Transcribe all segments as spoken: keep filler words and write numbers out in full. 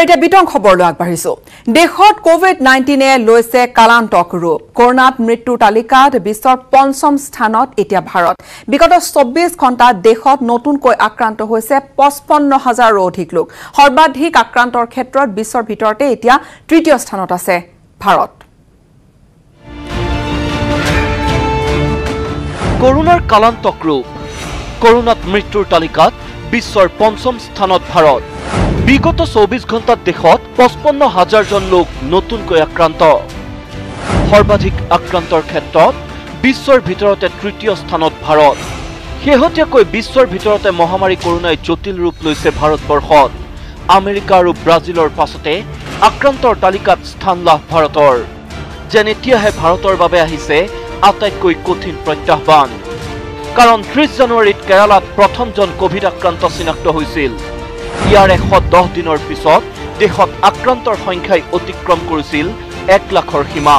এতিয়া বিতং খবৰলৈ আগবাঢ়িছো দেশত কোভিড নাইনটিন এ লৈছে কালান্তক ৰূপ কৰোনাত মৃত্যুৰ তালিকাত বিশ্বৰ পঞ্চম স্থানত এতিয়া ভাৰত বিগত চৌব্বিছ ঘণ্টাত দেশত নতুনকৈ আক্ৰান্ত হৈছে পঁচপন্ন হাজাৰৰ অধিক লোক সৰ্বাধিক আক্ৰান্তৰ ক্ষেত্ৰত বিশ্বৰ ভিতৰতে এতিয়া তৃতীয় স্থানত আছে ভাৰত কৰোনাৰ কালান্তক ৰূপ কৰোনাত মৃত্যুৰ তালিকাত বিশ্বৰ পঞ্চম স্থানত ভাৰত বিগত চৌব্বিছ ঘণ্টাত দেশত পঁচপন্ন হাজাৰ জন লোক নতুনকৈ আক্ৰান্ত সৰ্বাধিক আক্ৰান্তৰ ক্ষেত্ৰত বিশ্বৰ ভিতৰতে তৃতীয় স্থানত ভাৰত শেহতীয়াকৈ বিশ্বৰ ভিতৰতে মহামাৰী কৰোনাই জটিল ৰূপ লৈছে ভাৰতবৰ্ষত আমেৰিকা আৰু ব্ৰাজিলৰ পাছতে আক্ৰান্তৰ তালিকাত স্থান লাভ ভাৰতৰ যেন এতিয়াহে ভাৰতৰ বাবে আহিছে আটাইতকৈ কঠিন প্ৰত্যাহ্বান কাৰণ ত্ৰিশ জানুৱাৰীত কেৰালাত প্ৰথমজন কোভিড আক্ৰান্ত চিনাক্ত হৈছিল ইয়াৰ এশ দহ দিনৰ পিছত দেশত আক্ৰান্তৰ সংখ্যাই অতিক্ৰম কৰিছিল এক লাখৰ সীমা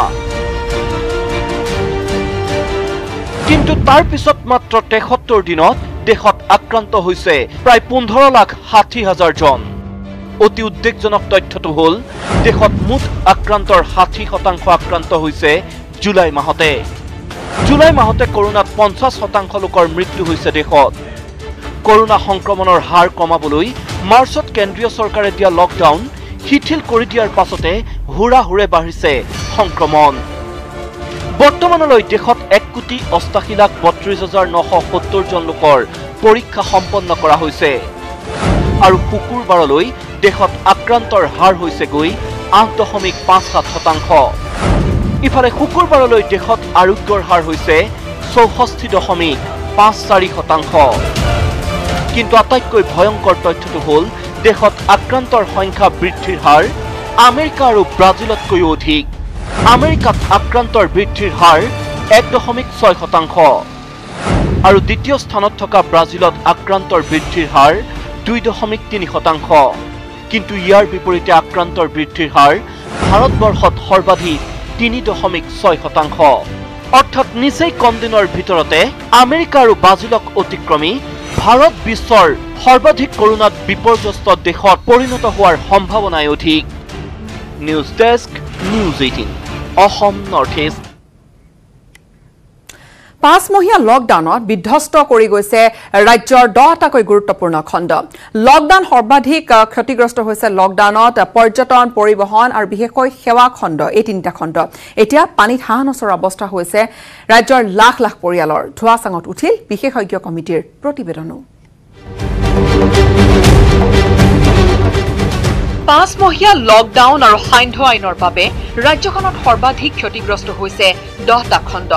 কিন্তু তাৰ পিছত মাত্ৰ তেসত্তৰ দিনত দেশত আক্ৰান্ত হৈছে প্ৰায় পোন্ধৰ লাখ ষাঠি হাজাৰ জন অতি উদ্বেগজনক তথ্যটো হ'ল দেশত মুঠ আক্ৰান্তৰ ষাঠি শতাংশ আক্ৰান্ত হৈছে জুলাই মাহতে জুলাই মাহতে কৰোনাত পঞ্চাছ শতাংশ লোকৰ মৃত্যু হৈছে দেশত কৰোনা সংক্ৰমণৰ হাৰ কমাবলৈ মাৰ্চত কেন্দ্ৰীয় চৰকাৰে দিয়া লকডাউন শিথিল কৰি দিয়াৰ পাছতে হুৰা হুৰে বাঢ়িছে সংক্ৰমণ বৰ্তমানলৈ দেশত এক কোটি অষ্টাশী লাখ বত্ৰিশ হাজাৰ নশ সত্তৰ জন লোকৰ পৰীক্ষা সম্পন্ন কৰা হৈছে আৰু শুকুৰবাৰলৈ দেশত আক্ৰান্তৰ হাৰ হৈছে গৈ আঠ দশমিক পাঁচ সাত শতাংশ ইফালে শুকুৰবাৰলৈ দেশত আৰোগ্যৰ হাৰ হৈছে চৌষষ্ঠি দশমিক পাঁচ চাৰি শতাংশ কিন্তু আটাইতকৈ ভয়ংকৰ তথ্যটো হ'ল দেশত আক্ৰান্তৰ সংখ্যা বৃদ্ধিৰ হাৰ আমেৰিকা আৰু ব্ৰাজিলতকৈ অধিক আমেৰিকাত আক্ৰান্তৰ বৃদ্ধিৰ হাৰ এক দশমিক ছয় শতাংশ আৰু দ্বিতীয় স্থানত থকা ব্ৰাজিলত আক্ৰান্তৰ বৃদ্ধিৰ হাৰ দুই দশমিক তিনি শতাংশ কিন্তু ইয়াৰ বিপৰীতে আক্ৰান্তৰ বৃদ্ধিৰ হাৰ ভাৰতবৰ্ষত সৰ্বাধিক তিনি দশমিক ছয় শতাংশ অৰ্থাৎ নিচেই কম দিনৰ ভিতৰতে আমেৰিকা আৰু ব্ৰাজিলক অতিক্ৰমি ভাৰত বিশ্বৰ সৰ্বাধিক কৰোনাত বিপৰ্যস্ত দেশত পৰিণত হোৱাৰ সম্ভাৱনাই অধিক news desk news eighteen Assam north east পাঁচমহীয়া লকডাউনত বিধ্বস্ত কৰি গৈছে ৰাজ্যৰ দহটাকৈ গুৰুত্বপূৰ্ণ খণ্ড লকডাউন সৰ্বাধিক ক্ষতিগ্ৰস্ত হৈছে লকডাউনত পৰ্যটন পৰিবহণ আৰু বিশেষকৈ সেৱা খণ্ড এই তিনিটা খণ্ড এতিয়া পানীত হাঁহ নচৰা অৱস্থা হৈছে ৰাজ্যৰ লাখ লাখ পৰিয়ালৰ ধোৱা চাঙত উঠিল বিশেষজ্ঞ কমিটিৰ প্ৰতিবেদনো পাঁচমহীয়া লকডাউন আৰু সান্ধ্য আইনৰ বাবে ৰাজ্যখনত সৰ্বাধিক ক্ষতিগ্ৰস্ত হৈছে দহটা খণ্ড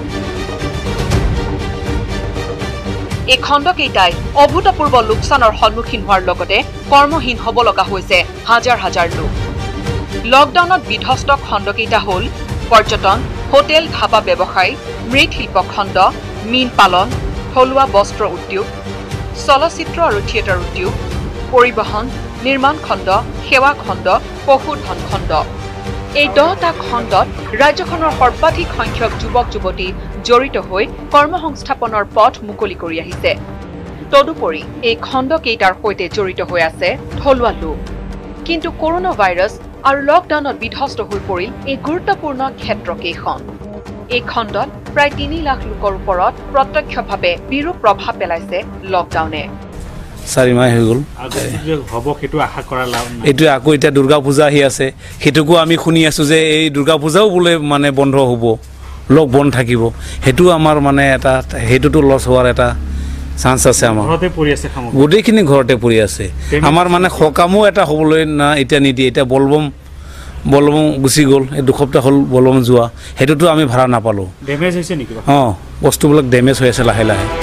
এই খণ্ডকেইটাই অভূতপূৰ্ব লোকচানৰ সন্মুখীন হোৱাৰ লগতে কৰ্মহীন হ'ব লগা হৈছে হাজাৰ হাজাৰ লোক লকডাউনত বিধ্বস্ত খণ্ডকেইটা হ'ল পৰ্যটন হোটেল ধাবা ব্যৱসায় মৃৎশিল্প খণ্ড মীন পালন থলুৱা বস্ত্ৰ উদ্যোগ চলচ্চিত্ৰ আৰু থিয়েটাৰ উদ্যোগ পৰিবহণ নিৰ্মাণ খণ্ড সেৱা খণ্ড পশুধন খণ্ড এই দহটা খণ্ডত ৰাজ্যখনৰ সৰ্বাধিক সংখ্যক যুৱক যুৱতী জড়িত হৈ কৰ্মসংস্থাপনৰ পথ মুকলি কৰি আহিছে তদুপৰি এই খণ্ডকেইটাৰ সৈতে জড়িত হৈ আছে থলুৱা লোক কিন্তু কৰোনা ভাইৰাছ আৰু লকডাউনত বিধ্বস্ত হৈ পৰিল এই গুৰুত্বপূৰ্ণ ক্ষেত্ৰকেইখন এই খণ্ডত প্ৰায় তিনি লাখ লোকৰ ওপৰত প্ৰত্যক্ষভাৱে বিৰূপ প্ৰভাৱ পেলাইছে লকডাউনে চাৰি মাহ হৈ গ'ল হ'ব সেইটো আশা কৰা লাভ নাই এইটো আকৌ এতিয়া দুৰ্গা পূজা আহি আছে সেইটোকো আমি শুনি আছোঁ যে এই দুৰ্গা পূজাও বোলে মানে বন্ধ হ'ব লক বন্ধ থাকিব সেইটো আমাৰ মানে এটা সেইটোতো লছ হোৱাৰ এটা চান্স আছে আমাৰ ঘৰতে পৰি আছে গোটেইখিনি ঘৰতে পৰি আছে আমাৰ মানে সকামো এটা হ'বলৈ না এতিয়া নিদিয়ে এতিয়া বলবম বলবম গুচি গ'ল এই দুসপ্তাহ হ'ল বলবম যোৱা সেইটোতো আমি ভাড়া নাপালোঁ ডেমেজ হৈছে নেকি অঁ বস্তুবিলাক ডেমেজ হৈ আছে লাহে লাহে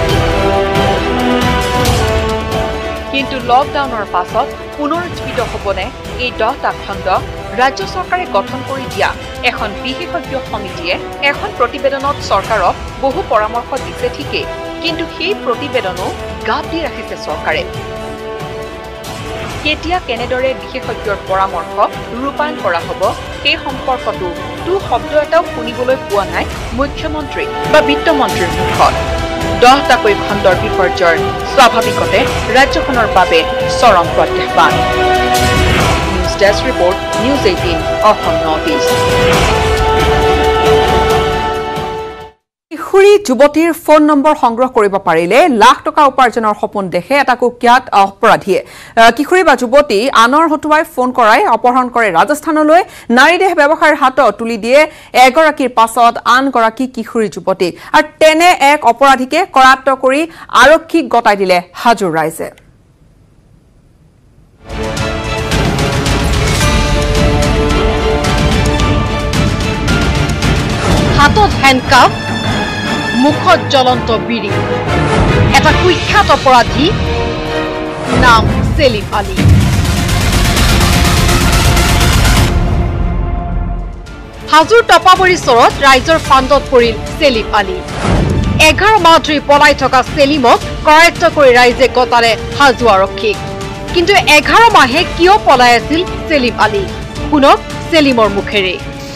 কিন্তু লকডাউনৰ পাছত পুনৰুজ্জীৱিত হ'বনে এই দহটা খণ্ড ৰাজ্য চৰকাৰে গঠন কৰি দিয়া এখন বিশেষজ্ঞ সমিতিয়ে এখন প্ৰতিবেদনত চৰকাৰক বহু পৰামৰ্শ দিছে ঠিকেই কিন্তু সেই প্ৰতিবেদনো গাপ দি ৰাখিছে চৰকাৰে কেতিয়া কেনেদৰে বিশেষজ্ঞৰ পৰামৰ্শ ৰূপায়ণ কৰা হ'ব সেই সম্পৰ্কতো টু শব্দ এটাও শুনিবলৈ পোৱা নাই মুখ্যমন্ত্ৰী বা বিত্তমন্ত্ৰীৰ মুখত দহটাকৈ খণ্ডৰ বিপৰ্যয় স্বাভাৱিকতে ৰাজ্যখনৰ বাবে চৰম প্ৰত্যাহ্বান desk report news eighteen Assam north east. কিশোৰী যুৱতীৰ ফোন নম্বৰ সংগ্ৰহ কৰিব পাৰিলে লাখ টকা উপাৰ্জনৰ সপোন দেখে এটা কুখ্যাত অপৰাধীয়ে। কিশোৰী বা যুৱতী আনৰ হতুৱাই ফোন কৰাই অপহৰণ কৰে ৰাজস্থানলৈ। নাৰী দেহ ব্যৱসায়ৰ হাতত তুলি দিয়ে এগৰাকীৰ পাছত আনগৰাকী কিশোৰী যুৱতীক। আৰু তেনে এক অপৰাধীকে কৰায়ত্ব কৰি আৰক্ষীক গতাই দিলে হাজোৰ ৰাইজে। হাতত হেণ্ডকাফ, মুখত জ্বলন্ত বিড়ি, এটা কুখ্যাত অপৰাধী নাম সেলিম আলী। হাজোৰ টপাবৰী চৰত ৰাইজৰ ফান্দত পৰিল সেলিম আলী। এঘাৰ মাহ ধৰি পলাই থকা সেলিমক কৰায়ত্ব কৰি ৰাইজে গতালে হাজো আৰক্ষীক। কিন্তু এঘাৰ মাহে কিয় পলাই আছিল সেলিম আলী? শুনক সেলিমৰ মুখেৰে।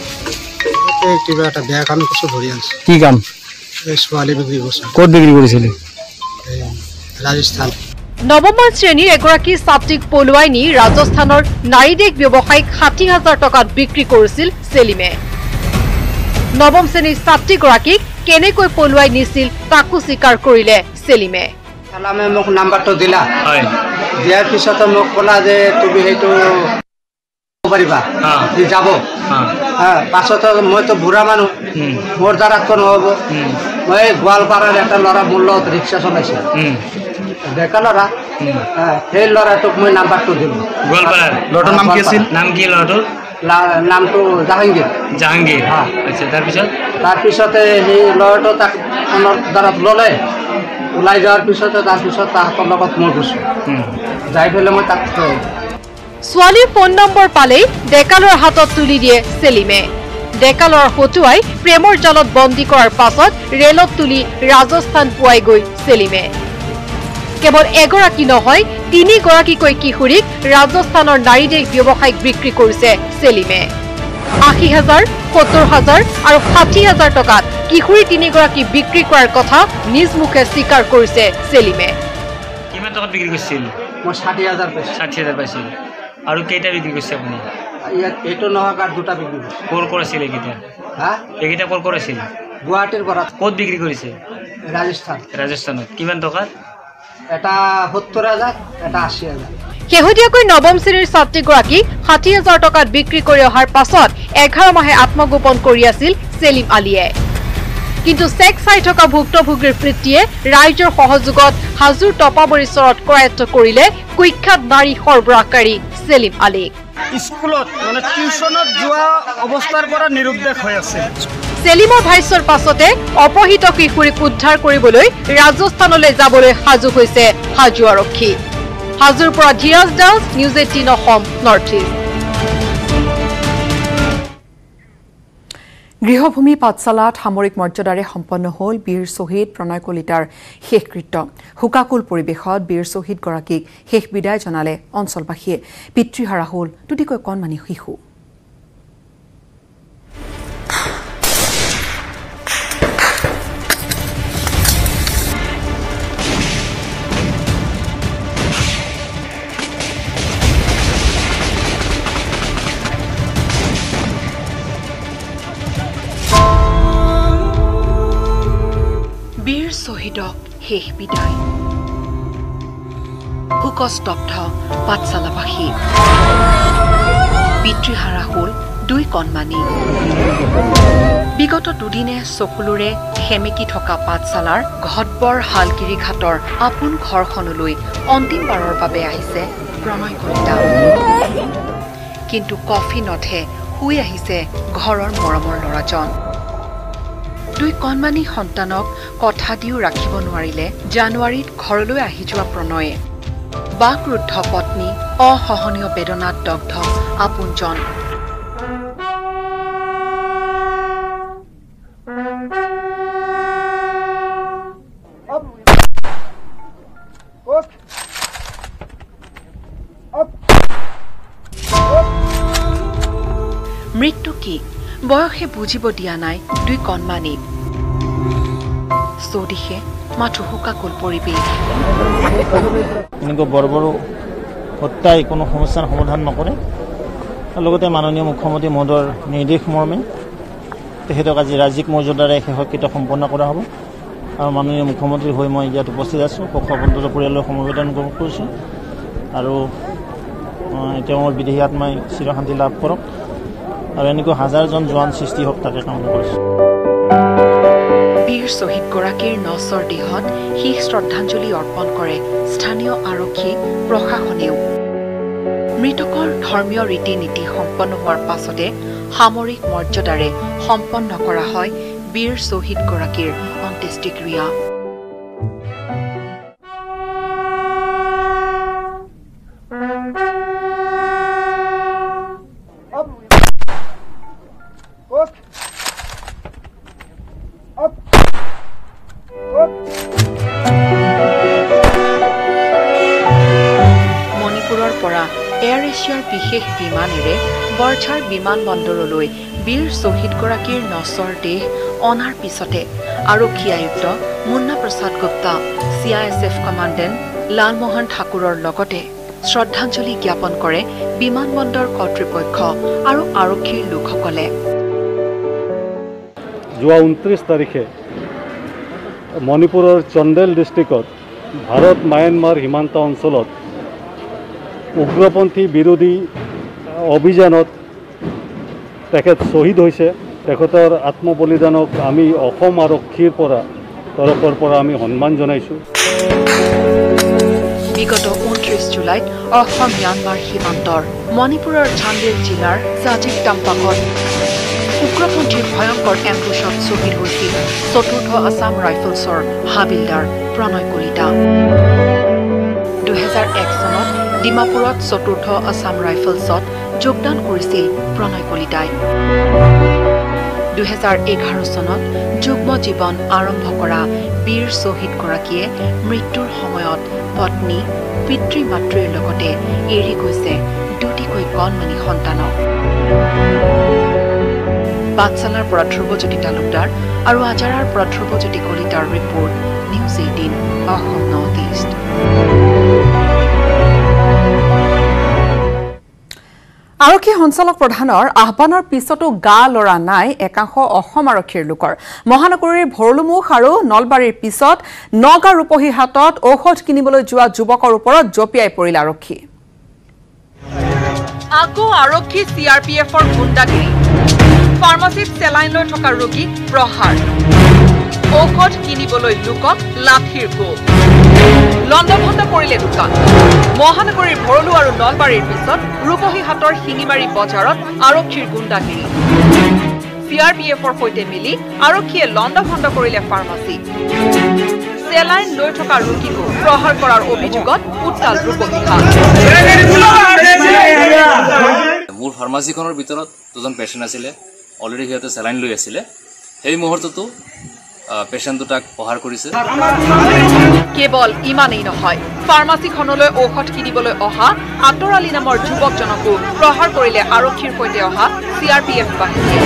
কিবা এটা বেয়া কাম কিছু ধৰি আছে। কি কাম? ছোৱালী বিক্ৰী কৰিছে। ক'ত বিক্ৰী কৰিছিলে? ৰাজস্থান। নৱম শ্ৰেণীৰ এগৰাকী ছাত্ৰীক পলুৱাই নি ৰাজস্থানৰ নাৰীদেশ ব্যৱসায়িক ষাঠি হাজাৰ টকাত বিক্ৰী কৰিছিল সেলিমে। নৱম শ্ৰেণীৰ ছাত্ৰীগৰাকীক কেনেকৈ পলুৱাই নিছিল তাকো স্বীকাৰ কৰিলে সেলিমে। চালামে মোক নাম্বাৰটো দিলা, দিয়াৰ পিছতে মোক ক'লা যে তুমি সেইটো পাৰিবা যাব। পাছত মইতো বুঢ়া মানুহ, মোৰ দ্বাৰাতো নহ'ব। মই গোৱালপাৰাৰ এটা ল'ৰা মোৰ লগত ৰিক্সা চলাইছে, ডেকা ল'ৰা। সেই ল'ৰাটোক মই নাম্বাৰটো দিলোঁ। গোৱালপাৰাৰ ল'ৰাটোৰ নাম কি আছিল? নাম কি ল'ৰাটোৰ? নামটো জাহাংগীৰ। জাহাংগীৰ। আচ্ছা, তাৰপিছত তাৰপিছতে সেই ল'ৰাটো তাক ফোনৰ দ্বাৰা ল'লে। ওলাই যোৱাৰ পিছতে তাৰপিছত তাহাঁতৰ লগত মই গৈছোঁ, যাই পেলাই মই তাক ছোৱালীৰ ফোন নম্বৰ পালেই ডেকালৰ হাতত তুলি দিয়ে সেলিমে। ডেকালৰ হতুৱাই প্ৰেমৰ জালত বন্দী কৰাৰ পাছত ৰেলত তুলি ৰাজস্থান পুৱাই গৈ সেলিমে। কেৱল এগৰাকী নহয়, তিনিগৰাকীকৈ কিশোৰীক ৰাজস্থানৰ নাৰীদেশ ব্যৱসায়িক বিক্ৰী কৰিছে সেলিমে। আশী হাজাৰ, সত্তৰ হাজাৰ আৰু ষাঠি হাজাৰ টকাত কিশোৰী তিনিগৰাকী বিক্ৰী কৰাৰ কথা নিজ মুখে স্বীকাৰ কৰিছে সেলিমে। কিমান টকাত বিক্ৰী কৰিছিল? মই ষাঠি হাজাৰ পাইছোঁ। ষাঠি হাজাৰ পাইছিল। আৰু কেইটা বিক্ৰী কৰিছে আপুনি? ইয়াত এইটো নহয়, কাৰ্ড দুটা বিক্ৰী কৰিছে। ক'ৰ ক'ৰ আছিল এইকেইটা? হা, এইকেইটা ক'ৰ ক'ৰ আছিল? গুৱাহাটীৰ পৰা। ক'ত বিক্ৰী কৰিছে? ৰাজস্থান। ৰাজস্থানত। কিমান টকাত? এটা সত্তৰ হাজাৰ, এটা আশী হাজাৰ। শেহতীয়াকৈ নৱম শ্ৰেণীৰ ছাত্ৰীগৰাকীক ষাঠি হাজাৰ টকাত বিক্ৰী কৰি অহাৰ পাছত এঘাৰ মাহে আত্মগোপন কৰি আছিল সেলিম আলীয়ে। কিন্তু চেক চাই থকা ভুক্তভোগীৰ বৃত্তিয়ে ৰাইজৰ সহযোগত হাজোৰ টপাবৰী চৰত কৰায়ত্ব কৰিলে কুখ্যাত নাৰী সৰবৰাহকাৰী সেলিম আলীক। স্কুলত মানে টিউচনত যোৱা অৱস্থাৰ পৰা নিৰুদ্দেশ হৈ আছে। সেলিমৰ ভাষ্যৰ পাছতে অপহৃত কিশোৰীক উদ্ধাৰ কৰিবলৈ ৰাজস্থানলৈ যাবলৈ সাজু হৈছে হাজো আৰক্ষী। হাজোৰ পৰা Dhiraj Das, news eighteen Assam north east. গৃহভূমি পাঠশালাত সামৰিক মৰ্যাদাৰে সম্পন্ন হ'ল বীৰ শ্বহীদ প্ৰণয় কলিতাৰ শেষকৃত্য। শোকাকুল পৰিৱেশত বীৰ শ্বহীদগৰাকীক শেষ বিদায় জনালে অঞ্চলবাসীয়ে। পিতৃহাৰা হ'ল দুটিকৈ কণমানি শিশু। বীৰ শ্বহীদক শেষ বিদায়। শোকস্তব্ধ পাঠশালাবাসী। পিতৃহাৰা হ'ল দুই কণমানি। বিগত দুদিনে চকুলোৰে সেমেকি থকা পাঠশালাৰ ঘটবৰ হালগিৰি ঘাটৰ আপোন ঘৰখনলৈ অন্তিমবাৰৰ বাবে আহিছে প্ৰণয় কলিতা। কিন্তু কফিনতহে শুই আহিছে ঘৰৰ মৰমৰ ল'ৰাজন। দুই কণমানি সন্তানক কথা দিও ৰাখিব নোৱাৰিলে জানুৱাৰীত ঘৰলৈ আহি যোৱা প্ৰণয়ে। বাকৰুদ্ধ পত্নী, অসহনীয় বেদনাত দগ্ধ আপোনজন। মৃত্যু কি বয়সে বুজিব দিয়া নাই দুই কণমানিক। চৌদিশে মাথো শোকাকুল পৰিৱেশ। এনেকুৱা বৰ বৰ হত্যাই কোনো সমস্যাৰ সমাধান নকৰে। লগতে মাননীয় মুখ্যমন্ত্ৰী মহোদয়ৰ নিৰ্দেশ মৰ্মে তেখেতক আজি ৰাজ্যিক মৰ্যাদাৰে শেষকৃত্য সম্পন্ন কৰা হ'ব আৰু মাননীয় মুখ্যমন্ত্ৰী হৈ মই ইয়াত উপস্থিত আছোঁ শোকসন্তপ্ত পৰিয়ালৰ সমবেদন কৰিছোঁ আৰু তেওঁৰ বিদেহী আত্মাই চিৰশান্তি লাভ কৰক আৰু এনেকৈ হাজাৰজন জোৱান সৃষ্টি হওক তাকে কামনা কৰিছোঁ। বীৰ শ্বহীদগৰাকীৰ নচৰ দেহত শেষ শ্ৰদ্ধাঞ্জলি অৰ্পণ কৰে স্থানীয় আৰক্ষী প্ৰশাসনেও। মৃতকৰ ধৰ্মীয় ৰীতি নীতি সম্পন্ন হোৱাৰ পাছতে সামৰিক মৰ্যাদাৰে সম্পন্ন কৰা হয় বীৰ শ্বহীদগৰাকীৰ অন্ত্যেষ্টিক্ৰিয়া। মণিপুৰৰ পৰা এয়াৰ এছিয়াৰ বিশেষ বিমানেৰে বৰঝাৰ বিমানবন্দৰলৈ বীৰ শ্বহীদগৰাকীৰ নচৰ দেহ অনাৰ পিছতে আৰক্ষী আয়ুক্ত Munna Prasad Gupta, C I S F commandant Lalmohan ঠাকুৰৰ লগতে শ্ৰদ্ধাঞ্জলি জ্ঞাপন কৰে বিমানবন্দৰ কৰ্তৃপক্ষ আৰু আৰক্ষীৰ লোকসকলে। যোৱা ঊনত্ৰিছ তাৰিখে মণিপুৰৰ চণ্ডেল ডিষ্ট্ৰিক্টত ভাৰত মায়ানমাৰ সীমান্ত অঞ্চলত উগ্ৰপন্থী বিৰোধী অভিযানত তেখেত শ্বহীদ হৈছে। তেখেতৰ আত্মবলিদানক আমি অসম আৰক্ষীৰ পৰা তৰফৰ পৰা আমি সন্মান জনাইছোঁ। বিগত ঊনত্ৰিছ জুলাইত অসম ম্যানমাৰ সীমান্তৰ মণিপুৰৰ চান্দেল জিলাৰ জাজিক টাম্পাকত উগ্ৰপন্থীৰ ভয়ংকৰ এম্বুছত শ্বহীদ হৈছিল চতুৰ্থ আছাম ৰাইফলছৰ হাবিলদাৰ প্ৰণয় কলিতা। দুহেজাৰ এক চনত ডিমাপুৰত চতুৰ্থ আছাম ৰাইফলছত যোগদান কৰিছিল প্ৰণয় কলিতাই। দুহেজাৰ এঘাৰ চনত যুগ্ম জীৱন আৰম্ভ কৰা বীৰ শ্বহীদগৰাকীয়ে মৃত্যুৰ সময়ত পত্নী পিতৃ মাতৃৰ লগতে এৰি গৈছে দুটিকৈ কণমানি সন্তানক। পাঠশালাৰ পৰা ধ্ৰুৱজ্যোতি তালুকদাৰ আৰু আজাৰাৰ পৰা ধ্ৰুৱজ্যোতি কলিতাৰ report news eighteen Assam north east. আৰক্ষী সঞ্চালক প্ৰধানৰ আহ্বানৰ পিছতো গা লৰা নাই একাংশ অসম আৰক্ষীৰ লোকৰ। মহানগৰীৰ ভৰলুমুখ আৰু নলবাৰীৰ পিছত নগাঁও ৰূপহী হাটত ঔষধ কিনিবলৈ যোৱা যুৱকৰ ওপৰত জঁপিয়াই পৰিল আৰক্ষী। আকৌ আৰক্ষী চি আৰ পি এফৰ গুণ্ডাগিৰি, ফাৰ্মাচীত চেলাইন লৈ থকা ৰোগীক প্ৰহাৰ, ঔষধ কিনিবলৈ লোকক লাঠিৰ কোব, লণ্ডভণ্ড কৰিলে দোকান। মহানগৰীৰ ভৰলু আৰু নলবাৰীৰ পিছত ৰূপহী হাটৰ শিঙিমাৰী বজাৰত আৰক্ষীৰ গুণ্ডাগিৰি। চি আৰ পি এফৰ সৈতে মিলি আৰক্ষীয়ে লণ্ডভণ্ড কৰিলে ফাৰ্মাচী। চেলাইন লৈ থকা ৰোগীকো প্ৰহাৰ কৰাৰ অভিযোগত উত্তাল ৰূপহী হাট। মোৰ ফাৰ্মাচীখনৰ ভিতৰত দুজন পেচেণ্ট আছিলে, অলৰেডি সিহঁতে চেলাইন লৈ আছিলে। সেই মুহূৰ্ততো পেচেণ্ট দুটাক প্ৰহাৰ কৰিছে। কেৱল ইমানেই নহয়, ফাৰ্মাচীখনলৈ ঔষধ কিনিবলৈ অহা আতৰ আলী নামৰ যুৱকজনকো প্ৰহাৰ কৰিলে আৰক্ষীৰ সৈতে অহা চি আৰ পি এফ বাহিনীয়ে।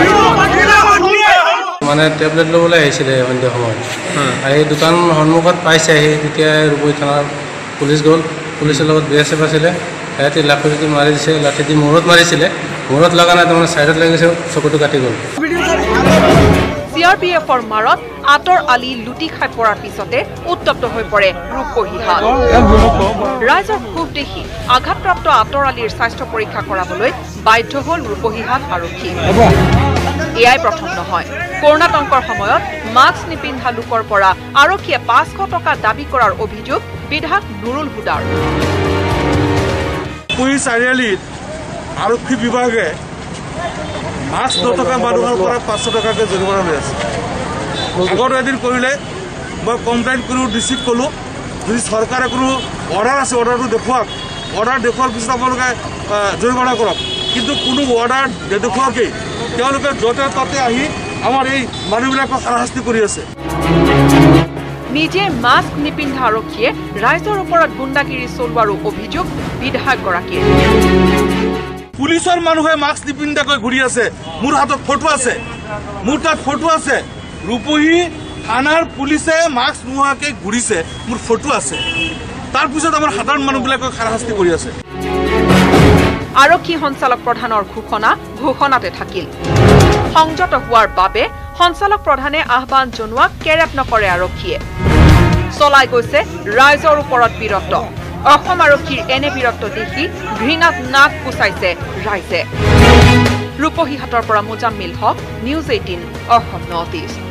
মানে টেবলেট ল'বলৈ আহিছিলে সন্ধিয়া সময়ত, আহি দোকান সন্মুখত পাইছে। আহি তেতিয়া ৰূপহী থানাৰ পুলিচ গ'ল, পুলিচৰ লগত বি এছ এফ আছিলে। সিহঁতে লাঠিটো মাৰি দিছে, লাঠি দি মূৰত মাৰিছিলে। মূৰত লগা নাই, তাৰমানে ছাইডত লাগিছে, চকুটো কাটি গ'ল। চি আৰ পি এফৰ মাৰত আতৰ আলী লুটি খাই পৰাৰ পিছতে উত্তপ্ত হৈ পৰে ৰূপহী হাট। ৰাইজৰ ক্ষোভ দেখি আঘাতপ্ৰাপ্ত আতৰ আলীৰ স্বাস্থ্য পৰীক্ষা কৰাবলৈ বাধ্য হ'ল ৰূপহী হাট আৰক্ষী। এয়াই প্ৰথম নহয়, কৰোণাতংকৰ সময়ত মাস্ক নিপিন্ধা লোকৰ পৰা আৰক্ষীয়ে পাঁচশ টকা দাবী কৰাৰ অভিযোগ বিধায়ক নুৰুল হুদাৰ। চাৰিআলিত আৰক্ষী বিভাগে মাস্ক নথকা মানুহৰ পৰা পাঁচশ টকাকৈ জৰিমনা লৈ আছে। আগত এদিন কৰিলে মই কমপ্লেইন কৰি ৰিচিভ ক'লোঁ, যদি চৰকাৰে কোনো অৰ্ডাৰ আছে অৰ্ডাৰটো দেখুৱাওক, অৰ্ডাৰ দেখুৱাৰ পিছত আপোনালোকে জৰিমনা কৰক। কিন্তু কোনো অৰ্ডাৰ নেদেখুৱাকেই তেওঁলোকে য'তে ত'তে আহি আমাৰ এই মানুহবিলাকক হাৰাশাস্তি কৰি আছে। নিজে মাস্ক নিপিন্ধা আৰক্ষীয়ে ৰাইজৰ ওপৰত গুণ্ডাগিৰি চলোৱাৰো অভিযোগ বিধায়কগৰাকীৰ। পুলিচৰ মানুহে মাস্ক নিপিন্ধাকৈ ঘূৰি আছে, মোৰ হাতত ফটো আছে, মোৰ তাত ফটো আছে। ৰূপহী থানাৰ পুলিচে মাস্ক নোহোৱাকৈ ঘূৰিছে, মোৰ ফটো আছে। তাৰপিছত আমাৰ সাধাৰণ মানুহবিলাকক হাৰাশাস্তি কৰি আছে। আৰক্ষী সঞ্চালক প্ৰধানৰ ঘোষণা ঘোষণাতে থাকিল সংযত হোৱাৰ বাবে সঞ্চালক প্ৰধানে আহ্বান জনোৱা কেৰেপ নকৰে আৰক্ষীয়ে চলাই গৈছে ৰাইজৰ ওপৰত বিৰক্ত অসম আৰক্ষীৰ এনে বিৰক্ত দেখি ঘৃণাত নাক কুচাইছে ৰাইজে ৰূপহীহাটৰ পৰা Muzammil Haque news eighteen Assam north east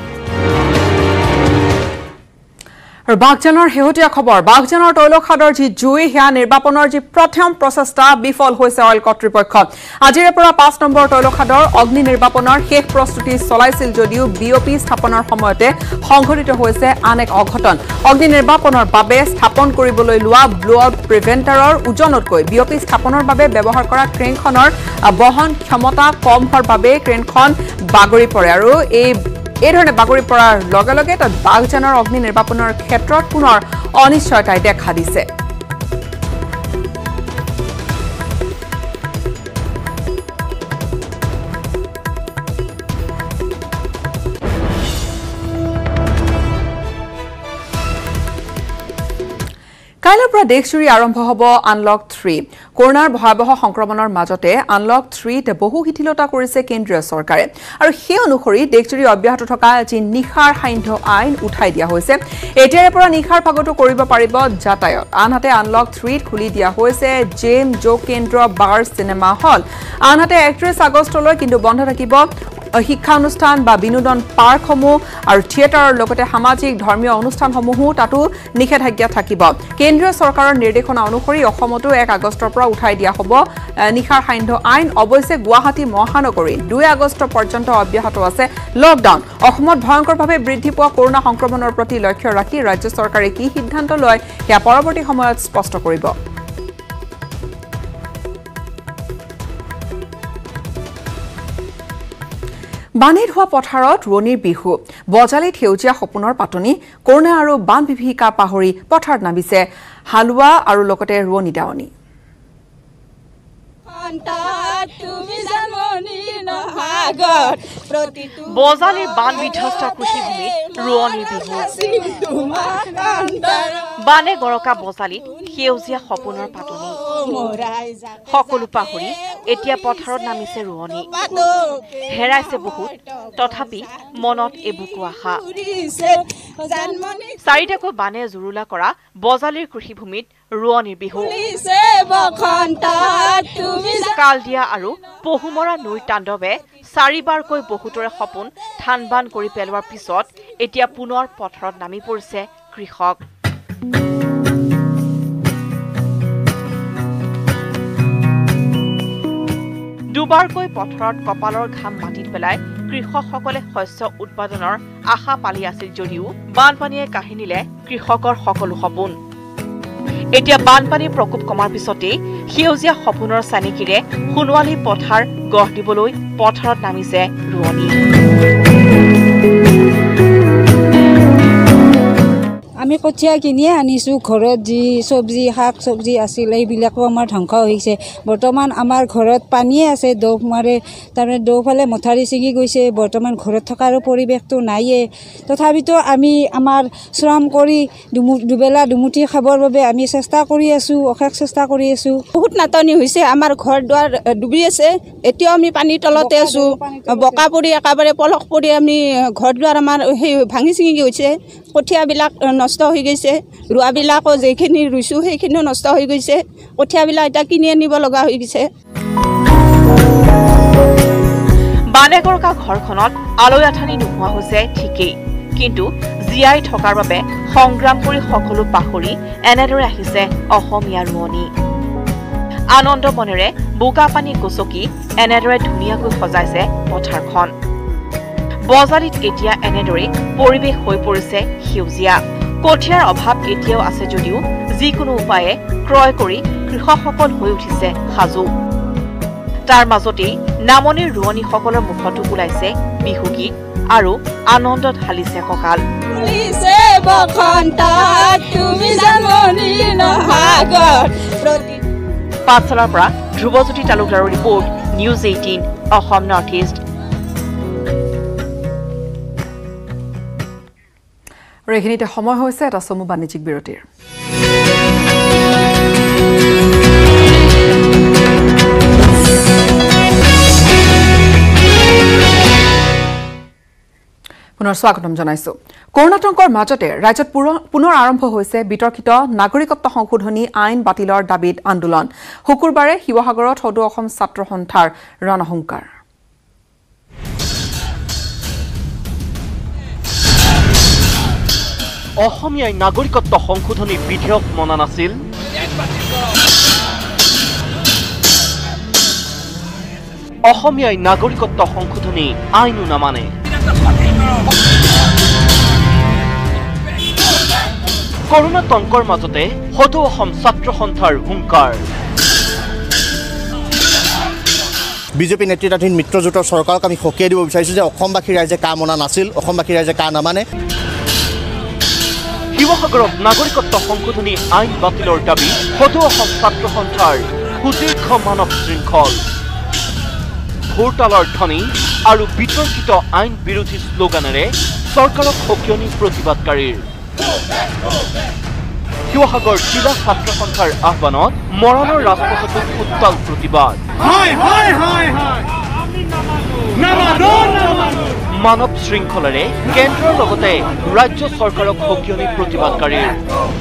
বাগজানৰ শেহতীয়া খবৰ বাগজানৰ তৈলখাদৰ যি জুই সেয়া নিৰ্বাপনৰ যি প্ৰথম প্ৰচেষ্টা বিফল হৈছে অইল কৰ্তৃপক্ষ আজিৰে পৰা পাঁচ নম্বৰ তৈলখাদৰ অগ্নি নিৰ্বাপনৰ শেষ প্ৰস্তুতি চলাইছিল যদিও বিঅপি স্থাপনৰ সময়তে সংঘটিত হৈছে আন এক অঘটন অগ্নি নিৰ্বাপনৰ বাবে স্থাপন কৰিবলৈ লোৱা ব্লো আউট প্ৰিভেণ্টাৰৰ ওজনতকৈ বিঅপি স্থাপনৰ বাবে ব্যৱহাৰ কৰা ক্ৰেনখনৰ বহন ক্ষমতা কম হোৱাৰ বাবে ক্ৰেনখন বাগৰি পৰে আৰু এই এই ধৰণে বাগৰি পৰাৰ লগে লগে তাত বাগজানৰ অগ্নি নিৰ্বাপনৰ ক্ষেত্ৰত পুনৰ অনিশ্চয়তাই দেখা দিছে কাইলৈৰ পৰা দেশজুৰি আৰম্ভ হ'ব আনলক থ্ৰী কৰোনাৰ ভয়াৱহ সংক্ৰমণৰ মাজতে আনলক থ্ৰীত বহু শিথিলতা কৰিছে কেন্দ্ৰীয় চৰকাৰে আৰু সেই অনুসৰি দেশজুৰি অব্যাহত থকা যি নিশাৰ সান্ধ্য আইন উঠাই দিয়া হৈছে এতিয়াৰে পৰা নিশাৰ ভাগতো কৰিব পাৰিব যাতায়াত আনহাতে আনলক থ্ৰীত খুলি দিয়া হৈছে জেম যোগ কেন্দ্ৰ বাৰ চিনেমা হল আনহাতে একত্ৰিশ আগষ্টলৈ কিন্তু বন্ধ থাকিব শিক্ষা অনুষ্ঠান বা বিনোদন পাৰ্কসমূহ আৰু থিয়েটাৰৰ লগতে সামাজিক ধৰ্মীয় অনুষ্ঠানসমূহো তাতো নিষেধাজ্ঞা থাকিব কেন্দ্ৰীয় চৰকাৰৰ নিৰ্দেশনা অনুসৰি অসমতো এক আগষ্টৰ পৰা উঠাই দিয়া হ'ব নিশাৰ সান্ধ্য আইন অৱশ্যে গুৱাহাটী মহানগৰীত দুই আগষ্ট পৰ্যন্ত অব্যাহত আছে লকডাউন অসমত ভয়ংকৰভাৱে বৃদ্ধি পোৱা কৰোনা সংক্ৰমণৰ প্ৰতি লক্ষ্য ৰাখি ৰাজ্য চৰকাৰে কি সিদ্ধান্ত লয় সেয়া পৰৱৰ্তী সময়ত স্পষ্ট কৰিব বানেৰ হোৱা পথাৰত ৰোণীৰ বিহু বজালিত সেউজীয়া সপোনৰ পাতনি কৰোনা আৰু বান বিভীষিকা পাহৰি পথাৰত নামিছে হালুৱা আৰু লগতে ৰোণী দাৱনী বজালিৰ বান বিধ্বস্ত কৃষিভূমিত ৰোৱনীৰ বিহু বানে গৰকা বজালিত সেউজীয়া সপোনৰ পাতনি সকলো পাহৰি এতিয়া পথাৰত নামিছে ৰোৱনী হেৰাইছে বহুত তথাপি মনত এবুকু আশা চাৰিটাকৈ বানে জুৰুলা কৰা বজালিৰ কৃষিভূমিত ৰোৱনীৰ বিহু কালদিয়া আৰু পহুমৰা নৈৰ তাণ্ডৱে চাৰিবাৰকৈ বহুতৰে সপোন থান বান কৰি পেলোৱাৰ পিছত এতিয়া পুনৰ পথাৰত নামি পৰিছে কৃষক দুবাৰকৈ পথাৰত কপালৰ ঘাম মাটিত পেলাই কৃষকসকলে শস্য উৎপাদনৰ আশা পালি আছিল যদিও বানপানীয়ে কাহিনীলে কৃষকৰ সকলো সপোন এতিয়া বানপানীৰ প্ৰকোপ কমাৰ পিছতেই সেউজীয়া সপোনৰ চানিকিৰে সোণোৱালী পথাৰ গঢ় দিবলৈ পথাৰত নামিছে ৰোৱনী আমি কঠীয়া কিনিয়ে আনিছোঁ ঘৰত যি চব্জি শাক চব্জি আছিল এইবিলাকো আমাৰ ধ্বংস হৈছে বৰ্তমান আমাৰ ঘৰত পানীয়ে আছে দৌহ মাৰে তাৰমানে দৌফালে মথাৰি ছিঙি গৈছে বৰ্তমান ঘৰত থকাৰ পৰিৱেশটো নাইয়ে তথাপিতো আমি আমাৰ শ্ৰম কৰি দুবেলা দুমুঠি খাবৰ বাবে আমি চেষ্টা কৰি আছোঁ অশেষ চেষ্টা কৰি আছোঁ বহুত নাটনি হৈছে আমাৰ ঘৰ দুৱাৰ ডুবি আছে এতিয়াও আমি পানীৰ তলতে আছোঁ বোকা পৰি একেবাৰে পলস পৰি আমি ঘৰ দুৱাৰ আমাৰ সেই ভাঙি ছিঙি গৈছে কঠীয়াবিলাক নষ্ট হৈ গৈছে ৰোৱাবিলাকো যিখিনি ৰুইছোঁ সেইখিনিও নষ্ট হৈ গৈছে কঠীয়াবিলাক এতিয়া কিনি আনিব লগা হৈ গৈছে বানেগৰকা ঘৰখনত আলৈ আঠানি নোহোৱা হৈছে ঠিকেই কিন্তু জীয়াই থকাৰ বাবে সংগ্ৰাম কৰি সকলো পাহৰি এনেদৰে আহিছে অসমীয়া ৰোৱনী আনন্দ মনেৰে বোকা পানী গছকি এনেদৰে ধুনীয়াকৈ সজাইছে পথাৰখন বজালিত এতিয়া এনেদৰে পৰিৱেশ হৈ পৰিছে সেউজীয়া কঠীয়াৰ অভাৱ এতিয়াও আছে যদিও যিকোনো উপায়ে ক্ৰয় কৰি কৃষকসকল হৈ উঠিছে সাজু তাৰ মাজতেই নামনিৰ ৰোৱনীসকলৰ মুখতো ওলাইছে বিহুগীত আৰু আনন্দত হালিছে কঁকাল পাঠশালাৰ পৰা ধ্ৰুৱজ্যোতি তালুকদাৰৰ report news eighteen Assam north east আৰু এইখিনিতে সময় হৈছে এটা চমু বাণিজ্যিক বিৰতিৰ পুনৰ স্বাগতম জনাইছো। কৰোণাতংকৰ মাজতে ৰাজ্যত পুনৰ আৰম্ভ হৈছে বিতৰ্কিত নাগৰিকত্ব সংশোধনী আইন বাতিলৰ দাবীত আন্দোলন। শুকুৰবাৰে শিৱসাগৰত সদৌ অসম ছাত্ৰ সন্থাৰ ৰণসংকাৰ। অসমীয়াই নাগৰিকত্ব সংশোধনী বিধেয়ক মনা নাছিল। অসমীয়াই নাগৰিকত্ব সংশোধনী আইনো নামানে। কৰোণা তংকৰ মাজতে সদৌ অসম ছাত্ৰ সন্থাৰ হুংকাৰ। বিজেপি নেতৃত্বাধীন মিত্ৰজোঁটৰ চৰকাৰক আমি সকীয়াই দিব বিচাৰিছোঁ যে অসমবাসী ৰাইজে কা মনা নাছিল, অসমবাসী ৰাইজে কা নামানে। শিৱসাগৰত নাগৰিকত্ব সংশোধনী আইন বাতিলৰ দাবী সদৌ অসম ছাত্ৰ সন্থাৰ সুদীৰ্ঘ মানৱ শৃংখল। ভোৰতালৰ ধ্বনি আৰু বিতৰ্কিত আইন বিৰোধী শ্লোগানেৰে চৰকাৰক সকীয়নি প্ৰতিবাদকাৰীৰ। শিৱসাগৰ জিলা ছাত্ৰ সন্থাৰ আহ্বানত মৰাণৰ ৰাজপথতো উত্তাল প্ৰতিবাদ। মানৱ শৃংখলেৰে কেন্দ্ৰৰ লগতে ৰাজ্য চৰকাৰক সকীয়নি প্ৰতিবাদকাৰীৰ।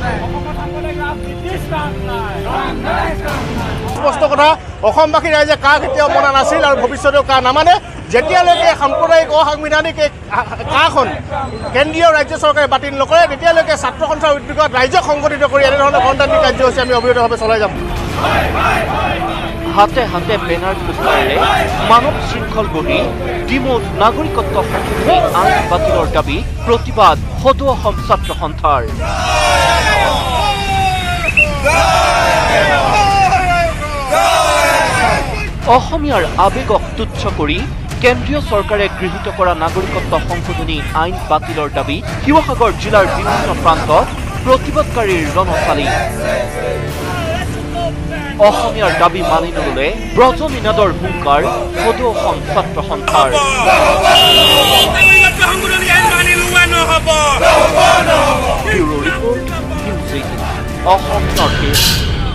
স্পষ্ট কথা, অসমবাসী ৰাইজে কা কেতিয়াও মনা নাছিল আৰু ভৱিষ্যতেও কা নামানে। যেতিয়ালৈকে সাম্প্ৰদায়িক অসাংবিধানিক কাখন কেন্দ্ৰীয় ৰাজ্য চৰকাৰে বাতিল নকৰে তেতিয়ালৈকে ছাত্ৰ সন্থাৰ উদ্যোগত ৰাইজক সংগঠিত কৰি এনেধৰণৰ গণতান্ত্ৰিক কাৰ্যসূচী আমি অবিৰতভাৱে চলাই যাম। হাতে হাতে বেনাৰ পোষ্টাৰেৰে মানৱ শৃংখল গঢ়ি ডিমৌত নাগৰিকত্ব সংশোধনী আইন বাতিলৰ দাবী প্ৰতিবাদ সদৌ অসম ছাত্ৰ সন্থাৰ। অসমীয়াৰ আৱেগক তুচ্ছ কৰি কেন্দ্ৰীয় চৰকাৰে গৃহীত কৰা নাগৰিকত্ব সংশোধনী আইন বাতিলৰ দাবী শিৱসাগৰ জিলাৰ বিভিন্ন প্ৰান্তত প্ৰতিবাদকাৰীৰ ৰণচালি। অসমীয়াৰ দাবী মানি নললে ব্ৰজ নিনাদৰ হুংকাৰ সদৌ অসম ছাত্ৰ সন্থাৰ। Bureau report, news eighteen, Assam north east.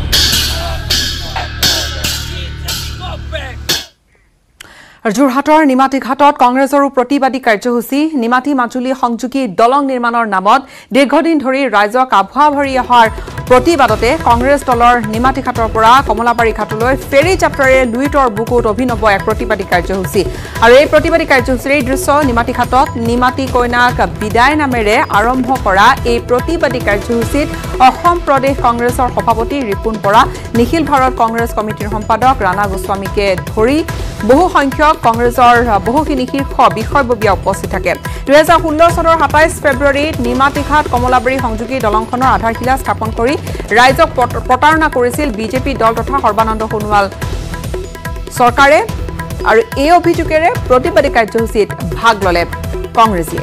যোৰহাটৰ নিমাতী ঘাটত কংগ্ৰেছৰো প্ৰতিবাদী কাৰ্যসূচী। নিমাতী মাজুলী সংযোগী দলং নিৰ্মাণৰ নামত দীৰ্ঘদিন ধৰি ৰাইজক আভুৱা ভৰি অহাৰ প্ৰতিবাদতে কংগ্ৰেছ দলৰ নিমাতী ঘাটৰ পৰা কমলাবাৰী ঘাটলৈ ফেৰী যাত্ৰাৰে লুইতৰ বুকুত অভিনৱ এক প্ৰতিবাদী কাৰ্যসূচী। আৰু এই প্ৰতিবাদী কাৰ্যসূচীৰ এই দৃশ্য নিমাতী ঘাটত নিমাতী কইনাক বিদায় নামেৰে আৰম্ভ কৰা এই প্ৰতিবাদী কাৰ্যসূচীত অসম প্ৰদেশ কংগ্ৰেছৰ সভাপতি ৰিপুণ বৰা, নিখিল ভাৰত কংগ্ৰেছ কমিটিৰ সম্পাদক ৰাণা গোস্বামীকে ধৰি বহু সংখ্যক কংগ্ৰেছৰ বহুখিনি শীৰ্ষ বিষয়ববীয়া উপস্থিত থাকে। দুহেজাৰ ষোল্ল চনৰ সাতাইছ ফেব্ৰুৱাৰীত নিমাতীঘাট কমলাবাৰী সংযোগী দলংখনৰ আধাৰশিলা স্থাপন কৰি ৰাইজক প্ৰতাৰণা কৰিছিল বিজেপি দল তথা সৰ্বানন্দ সোণোৱাল চৰকাৰে। আৰু এই অভিযোগেৰে প্ৰতিবাদী কাৰ্যসূচীত ভাগ ললে কংগ্ৰেছীয়ে।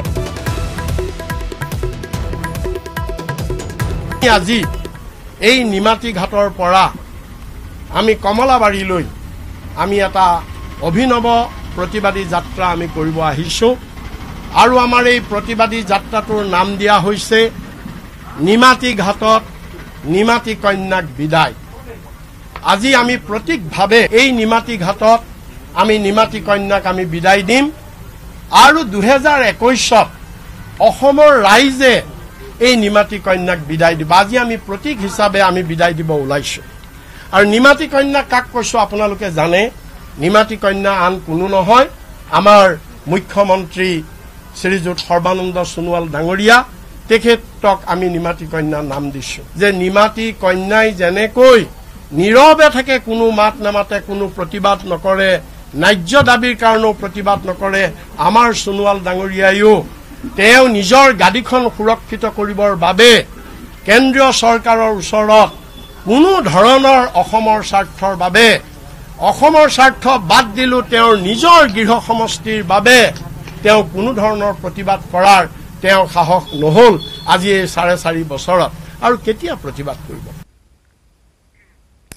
আজি এই নিমাতী ঘাটৰ পৰা আমি কমলাবাৰীলৈ আমি এটা অভিনৱ প্ৰতিবাদী যাত্ৰা আমি কৰিব আহিছোঁ। আৰু আমাৰ এই প্ৰতিবাদী যাত্ৰাটোৰ নাম দিয়া হৈছে নিমাতী ঘাটত নিমাতী কন্যাক বিদায়। আজি আমি প্ৰতীকভাৱে এই নিমাতী ঘাটত আমি নিমাতী কন্যাক আমি বিদায় দিম। আৰু দুহেজাৰ একৈছত অসমৰ ৰাইজে এই নিমাতী কন্যাক বিদায় দিব। আজি আমি প্ৰতীক হিচাপে আমি বিদায় দিব ওলাইছোঁ। আৰু নিমাতী কন্যা কাক কৈছোঁ আপোনালোকে জানে। নিমাতী কন্যা আন কোনো নহয়, আমাৰ মুখ্যমন্ত্ৰী শ্ৰীযুত সৰ্বানন্দ সোণোৱাল ডাঙৰীয়া, তেখেতক আমি নিমাতী কন্যা নাম দিছোঁ। যে নিমাতী কন্যাই যেনেকৈ নীৰৱে থাকে, কোনো মাত নামাতে, কোনো প্ৰতিবাদ নকৰে, ন্যায্য দাবীৰ কাৰণেও প্ৰতিবাদ নকৰে, আমাৰ সোণোৱাল ডাঙৰীয়াইও তেওঁ নিজৰ গাদীখন সুৰক্ষিত কৰিবৰ বাবে কেন্দ্ৰীয় চৰকাৰৰ ওচৰত কোনো ধৰণৰ অসমৰ স্বাৰ্থৰ বাবে অসমৰ স্বাৰ্থ বাদ দিলেও তেওঁৰ নিজৰ গৃহ সমষ্টিৰ বাবে তেওঁ কোনো ধৰণৰ প্ৰতিবাদ কৰাৰ তেওঁ সাহস নহল আজি এই চাৰে চাৰি বছৰত। আৰু কেতিয়া প্ৰতিবাদ কৰিব?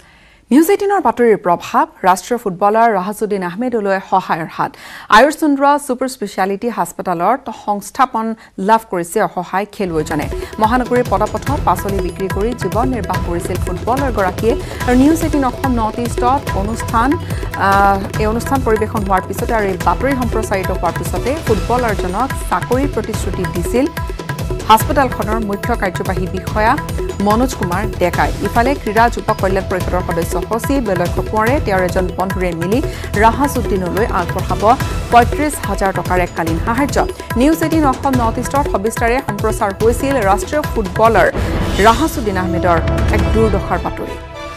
নিউজ এইটিনৰ বাতৰিৰ প্ৰভাৱ ৰাষ্ট্ৰীয় ফুটবলাৰ ৰাহাজুদ্দিন আহমেদলৈ সহায়ৰ হাত আয়ুষ চন্দ্ৰ ছুপাৰ স্পেচিয়ালিটি হাস্পতালত সংস্থাপন লাভ কৰিছে অসহায় খেলুৱৈজনে মহানগৰীৰ পদপথত পাচলি বিক্ৰী কৰি জীৱন নিৰ্বাহ কৰিছিল ফুটবলাৰগৰাকীয়ে আৰু নিউজ এইটিন অসম নৰ্থ ইষ্টত অনুষ্ঠান এই অনুষ্ঠান পৰিৱেশন হোৱাৰ পিছতে আৰু এই বাতৰি সম্প্ৰচাৰিত হোৱাৰ পিছতে ফুটবলাৰজনক চাকৰিৰ প্ৰতিশ্ৰুতি দিছিল হাস্পতালখনৰ মুখ্য কাৰ্যবাহী বিষয়া মনোজ কুমাৰ ডেকাই ইফালে ক্ৰীড়া যুৱ কল্যাণ পৰিষদৰ সদস্য সচিব লক্ষ্য কোঁৱৰে তেওঁৰ এজন বন্ধুৰে মিলি ৰাহাজুদ্দিনলৈ আগবঢ়াব পঁয়ত্ৰিশ হাজাৰ টকাৰ এককালীন সাহায্য নিউজ এইটিন অসম নৰ্থ ইষ্টৰ সবিস্তাৰে সম্প্ৰচাৰ হৈছিল ৰাষ্ট্ৰীয় ফুটবলাৰ ৰাহাজুদ্দিন আহমেদৰ এক দুৰ্দশাৰ বাতৰি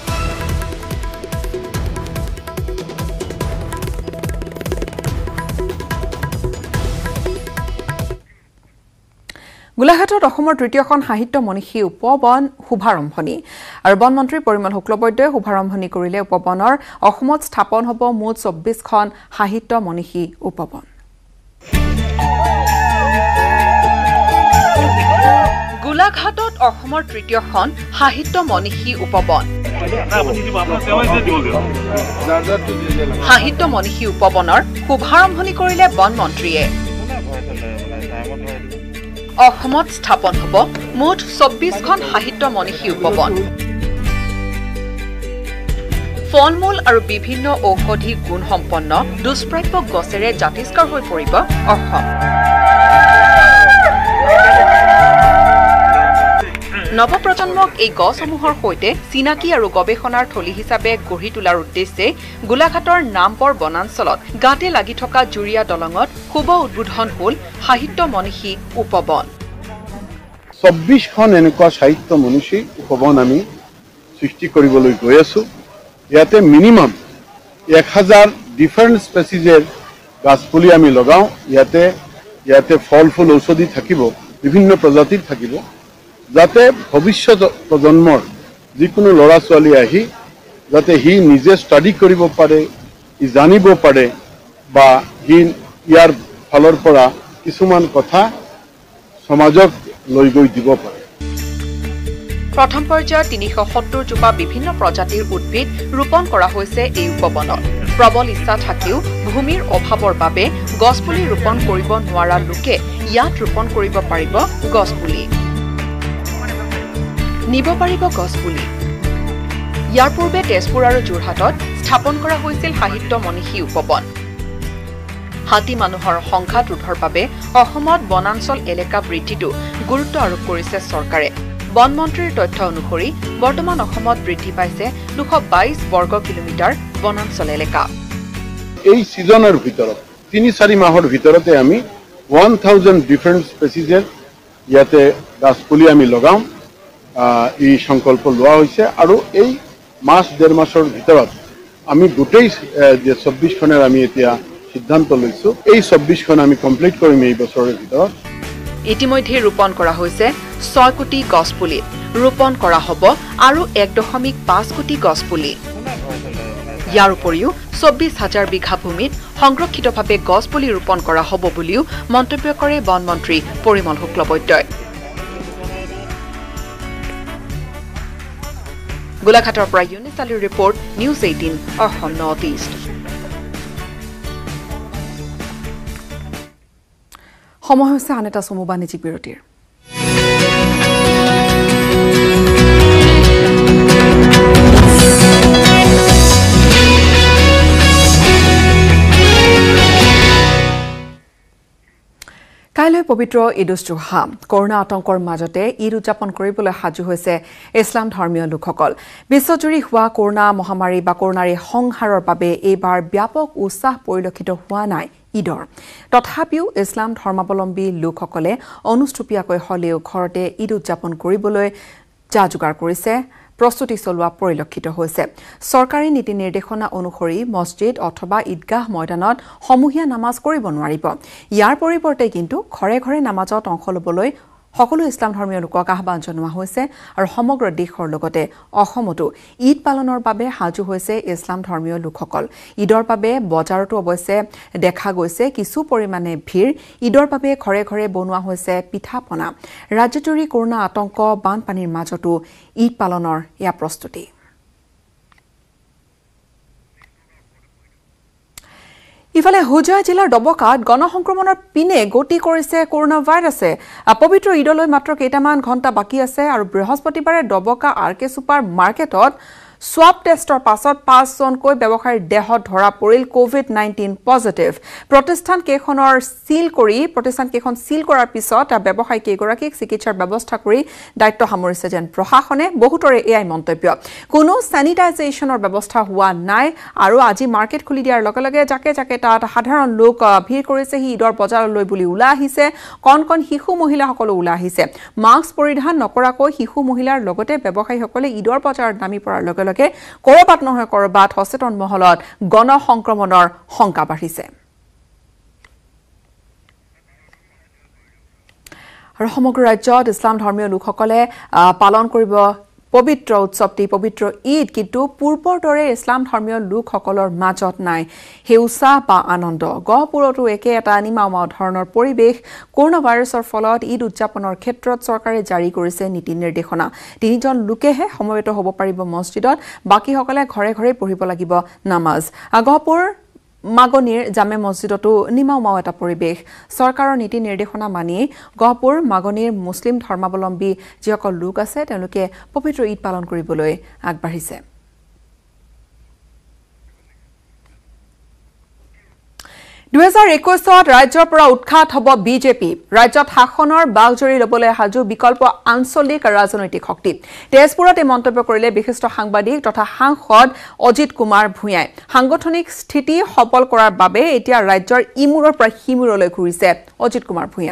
গোলাঘাটত অসমৰ তৃতীয়খন সাহিত্য মনীষী উপবন শুভাৰম্ভণি আৰু বন মন্ত্ৰী পৰিমল শুক্লবৈদ্যই শুভাৰম্ভণি কৰিলে উপবনৰ অসমত স্থাপন হ'ব মুঠ চৌব্বিছখন সাহিত্য মনীষী উপবন গোলাঘাটত অসমৰ তৃতীয়খন সাহিত্য মনীষী উপবন সাহিত্য মনীষী উপবনৰ শুভাৰম্ভণি কৰিলে বন মন্ত্ৰীয়ে অসমত স্থাপন হ'ব মুঠ চৌব্বিছখন সাহিত্য মনীষী উপবন ফলমূল আৰু বিভিন্ন ঔষধি গুণসম্পন্ন দুষ্প্ৰাপ্য গছেৰে জাতিষ্কাৰ হৈ পৰিব অসম নৱপ্ৰজন্মক এই গছসমূহৰ সৈতে চিনাকি আৰু গৱেষণাৰ থলী হিচাপে গঢ়ি তোলাৰ উদ্দেশ্যে গোলাঘাটৰ নামবৰ বনাঞ্চলত গাতে লাগি থকা জুৰীয়া দলঙত শুভ উদ্বোধন হ'ল সাহিত্য মনীষী উপবন চৌব্বিছখন এনেকুৱা সাহিত্য মনীষী উপবন আমি সৃষ্টি কৰিবলৈ গৈ আছো ইয়াতে মিনিমাম এক হাজাৰ ডিফাৰেণ্ট স্পেচিজৰ গাছপুলি আমি লগাওঁ ইয়াতে ইয়াতে ফল ফুল ঔষধি থাকিব বিভিন্ন প্ৰজাতিৰ থাকিব যাতে ভৱিষ্যত প্ৰজন্মৰ যিকোনো ল'ৰা ছোৱালী আহি যাতে সি নিজে ষ্টাডি কৰিব পাৰে ই জানিব পাৰে বা সি ইয়াৰ ফালৰ পৰা কিছুমান কথা সমাজক লৈ গৈ দিব পাৰে প্ৰথম পৰ্যায়ত তিনিশ সত্তৰ জোপা বিভিন্ন প্ৰজাতিৰ উদ্ভিদ ৰোপণ কৰা হৈছে এই উপবনত প্ৰবল ইচ্ছা থাকিও ভূমিৰ অভাৱৰ বাবে গছপুলি ৰোপণ কৰিব নোৱাৰা লোকে ইয়াত ৰোপণ কৰিব পাৰিব গছপুলি নিব পাৰিব গছপুলি ইয়াৰ পূৰ্বে তেজপুৰ আৰু যোৰহাটত স্থাপন কৰা হৈছিল সাহিত্য মনীষী উপবন হাতী মানুহৰ সংখ্যা ৰোধৰ বাবে অসমত বনাঞ্চল এলেকা বৃদ্ধিটো গুৰুত্ব আৰোপ কৰিছে চৰকাৰে বন মন্ত্ৰীৰ তথ্য অনুসৰি বৰ্তমান অসমত বৃদ্ধি পাইছে দুশ বাইশ বৰ্গ কিলোমিটাৰ বনাঞ্চল এলেকা এই সিজনৰ ভিতৰত তিনি চাৰি মাহৰ ভিতৰতে আমি ওৱান থাউজেণ্ড ডিফাৰেণ্ট স্পেচিজৰ ইয়াতে গাছপুলি আমি লগাওঁ এই সংকল্প লোৱা হৈছে আৰু এই মাস ডেৰ মাসৰ ভিতৰত আমি গোটেই যে চৌব্বিছখনৰ আমি এতিয়া সিদ্ধান্ত লৈছো এই চৌব্বিছখন আমি কমপ্লিট কৰিম এই বছৰৰ ভিতৰত ইতিমধ্যে ৰোপণ কৰা হৈছে ছয় কোটি গছপুলি ৰোপণ কৰা হ'ব আৰু এক দশমিক পাঁচ কোটি গছপুলি ইয়াৰ উপৰিও চৌব্বিছ হাজাৰ বিঘা ভূমিত সংৰক্ষিতভাৱে গছপুলি ৰোপণ কৰা হ'ব বুলিও মন্তব্য কৰে বন মন্ত্ৰী পৰিমল শুক্লবৈদ্যই গোলাঘাটৰ পৰা ইউনিছ আলীৰ report news eighteen Assam north east সময় হৈছে আন এটা চমু বাণিজ্যিক বিৰতিৰ কাইলৈ পবিত্ৰ ঈদ উজ জোহা কৰোনা আতংকৰ মাজতে ঈদ উদযাপন কৰিবলৈ সাজু হৈছে ইছলাম ধৰ্মীয় লোকসকল বিশ্বজুৰি হোৱা কৰোনা মহামাৰী বা কৰোনাৰ সংহাৰৰ বাবে এইবাৰ ব্যাপক উৎসাহ পৰিলক্ষিত হোৱা নাই ঈদৰ তথাপিও ইছলাম ধৰ্মাৱলম্বী লোকসকলে অনুষ্টুপীয়াকৈ হলেও ঘৰতে ঈদ উদযাপন কৰিবলৈ যা যোগাৰ কৰিছে প্ৰস্তুতি চলোৱা পৰিলক্ষিত হৈছে চৰকাৰী নীতি নিৰ্দেশনা অনুসৰি মছজিদ অথবা ঈদগাহ ময়দানত সমূহীয়া নামাজ কৰিব নোৱাৰিব ইয়াৰ পৰিৱৰ্তে কিন্তু ঘৰে ঘৰে নামাজত অংশ ল'বলৈ সকলো ইছলাম ধৰ্মীয় লোকক আহ্বান জনোৱা হৈছে আৰু সমগ্ৰ দেশৰ লগতে অসমতো ঈদ পালনৰ বাবে সাজু হৈছে ইছলাম ধৰ্মীয় লোকসকল ঈদৰ বাবে বজাৰতো অৱশ্যে দেখা গৈছে কিছু পৰিমাণে ভিৰ ঈদৰ বাবে ঘৰে ঘৰে বনোৱা হৈছে পিঠা পনা ৰাজ্যজুৰি কৰোনা আতংক বানপানীৰ মাজতো ঈদ পালনৰ ইয়া প্ৰস্তুতি ইফালে হোজাই জিলাৰ ডবকাত গণসংক্ৰমণৰ পিনে গতি কৰিছে কৰোনা ভাইৰাছে পবিত্ৰ ঈদলৈ মাত্ৰ কেইটামান ঘণ্টা বাকী আছে আৰু বৃহস্পতিবাৰে ডবকা আৰ কে ছুপাৰ মাৰ্কেটত সোৱাব টেষ্টৰ পাছত পাঁচজনকৈ ব্যৱসায়ীৰ দেহত ধৰা পৰিল কোভিড নাইনটিন পজিটিভ প্ৰতিষ্ঠান কেইখনৰ সিল কৰি প্ৰতিষ্ঠান কেইখন সিল কৰাৰ পিছত ব্যৱসায়ী কেইগৰাকীক চিকিৎসাৰ ব্যৱস্থা কৰি দায়িত্ব সামৰিছে যেন প্ৰশাসনে বহুতৰে এয়াই মন্তব্য কোনো স্যানিটাইজেশ্যনৰ ব্যৱস্থা হোৱা নাই আৰু আজি মাৰ্কেট খুলি দিয়াৰ লগে লগে জাকে জাকে তাত সাধাৰণ লোক ভিৰ কৰিছে ঈদৰ বজাৰলৈ বুলি ওলাই আহিছে কণ কণ শিশু মহিলাসকলো ওলাই আহিছে মাস্ক পৰিধান নকৰাকৈ শিশু মহিলাৰ লগতে ব্যৱসায়ীসকলে ঈদৰ বজাৰত নামি পৰাৰ লগে লগে কৰবাত নহয় কৰবাত সচেতন মহলত গণসংক্ৰমণৰ শংকা বাঢ়িছে আৰু সমগ্ৰ ৰাজ্যত ইছলাম ধৰ্মীয় লোকসকলে পালন কৰিব পবিত্ৰ উৎসৱটি পবিত্ৰ ঈদ কিন্তু পূৰ্বৰ দৰে ইছলাম ধৰ্মীয় লোকসকলৰ মাজত নাই হে উৎসাহ বা আনন্দ গহপুৰতো একে এটা নিমাওমা ধৰণৰ পৰিৱেশ কৰোনা ভাইৰাছৰ ফলত ঈদ উদযাপনৰ ক্ষেত্ৰত চৰকাৰে জাৰি কৰিছে নীতি নিৰ্দেশনা তিনিজন লোকেহে সমবেত হ'ব পাৰিব মছজিদত বাকীসকলে ঘৰে ঘৰে পঢ়িব লাগিব নামাজ গহপুৰ মাগনিৰ জামে মছজিদতো নিমাওমাও এটা পৰিৱেশ চৰকাৰৰ নীতি নিৰ্দেশনা মানি গহপুৰ মাগনিৰ মুছলিম ধৰ্মাৱলম্বী যিসকল লোক আছে তেওঁলোকে পবিত্ৰ ঈদ পালন কৰিবলৈ আগবাঢ়িছে দুহেজাৰ একৈশত ৰাজ্যৰ পৰা উৎখাত হ'ব বিজেপি ৰাজ্যত শাসনৰ বাগজৰি ল'বলৈ সাজু বিকল্প আঞ্চলিক ৰাজনৈতিক শক্তি তেজপুৰত এই মন্তব্য কৰিলে বিশিষ্ট সাংবাদিক তথা সাংসদ অজিত কুমাৰ ভূঞাই সাংগঠনিক স্থিতি সবল কৰাৰ বাবে এতিয়া ৰাজ্যৰ ইমূৰৰ পৰা সিমূৰলৈ ঘূৰিছে অজিত কুমাৰ ভূঞা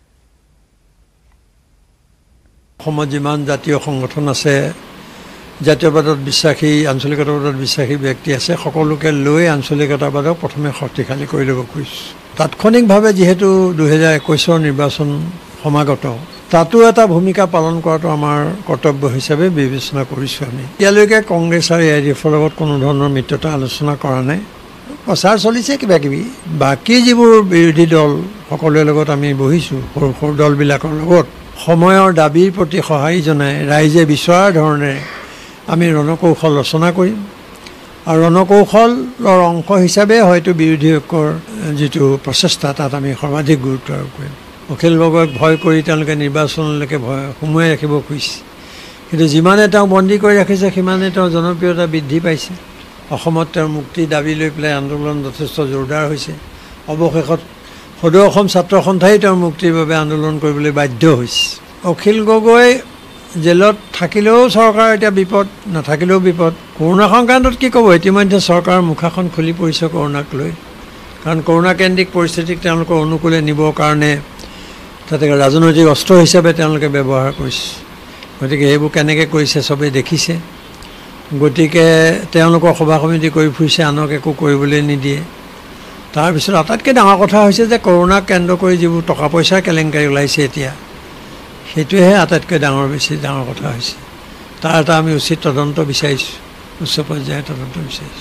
অসমত যিমান জাতীয় সংগঠন আছে জাতীয়বাদত বিশ্বাসী আঞ্চলিকতাবাদত বিশ্বাসী ব্যক্তি আছে সকলোকে লৈ আঞ্চলিকতাবাদক প্ৰথমে শক্তিশালী কৰি ল'ব খুজিছোঁ তাৎক্ষণিকভাৱে যিহেতু দুহেজাৰ একৈছৰ নিৰ্বাচন সমাগত তাতো এটা ভূমিকা পালন কৰাটো আমাৰ কৰ্তব্য হিচাপে বিবেচনা কৰিছোঁ আমি এতিয়ালৈকে কংগ্ৰেছ আৰু এ আই ডি এফৰ লগত কোনো ধৰণৰ মিত্ৰতা আলোচনা কৰা নাই প্ৰচাৰ চলিছে কিবা কিবি বাকী যিবোৰ বিৰোধী দল সকলোৰে লগত আমি বহিছোঁ সৰু সৰু দলবিলাকৰ লগত সময়ৰ দাবীৰ প্ৰতি সঁহাৰি জনাই ৰাইজে বিচৰাৰ ধৰণে আমি ৰণকৌশল ৰচনা কৰিম আৰু ৰণকৌশলৰ অংশ হিচাপে হয়তো বিৰোধী ঐক্যৰ যিটো প্ৰচেষ্টা তাত আমি সৰ্বাধিক গুৰুত্ব আৰোপ কৰিম অখিল গগৈক ভয় কৰি তেওঁলোকে নিৰ্বাচনলৈকে ভয় সোমোৱাই ৰাখিব খুজিছে কিন্তু যিমানে তেওঁ বন্দী কৰি ৰাখিছে সিমানে তেওঁৰ জনপ্ৰিয়তা বৃদ্ধি পাইছে অসমত তেওঁৰ মুক্তি দাবী লৈ পেলাই আন্দোলন যথেষ্ট জোৰদাৰ হৈছে অৱশেষত সদৌ অসম ছাত্ৰ সন্থাই তেওঁৰ মুক্তিৰ বাবে আন্দোলন কৰিবলৈ বাধ্য হৈছে অখিল গগৈ জেলত থাকিলেও চৰকাৰ এতিয়া বিপদ নাথাকিলেও বিপদ কৰোনা সংক্ৰান্তত কি ক'ব ইতিমধ্যে চৰকাৰৰ মুখাখন খুলি পৰিছে কৰোনাক লৈ কাৰণ কৰোনা কেন্দ্ৰিক পৰিস্থিতিক তেওঁলোকৰ অনুকূলে নিবৰ কাৰণে তাতে ৰাজনৈতিক অস্ত্ৰ হিচাপে তেওঁলোকে ব্যৱহাৰ কৰিছে গতিকে এইবোৰ কেনেকৈ কৰিছে চবেই দেখিছে গতিকে তেওঁলোকৰ সভা সমিতি কৰি ফুৰিছে আনক একো কৰিবলৈ নিদিয়ে তাৰপিছত আটাইতকৈ ডাঙৰ কথা হৈছে যে কৰোনাক কেন্দ্ৰ কৰি যিবোৰ টকা পইচাৰ কেলেংকাৰী ওলাইছে এতিয়া সেইটোহে আটাইতকৈ ডাঙৰ বেছি ডাঙৰ কথা হৈছে তাৰ এটা আমি উচিত তদন্ত বিচাৰিছোঁ উচ্চ পৰ্যায়ৰ তদন্ত বিচাৰিছোঁ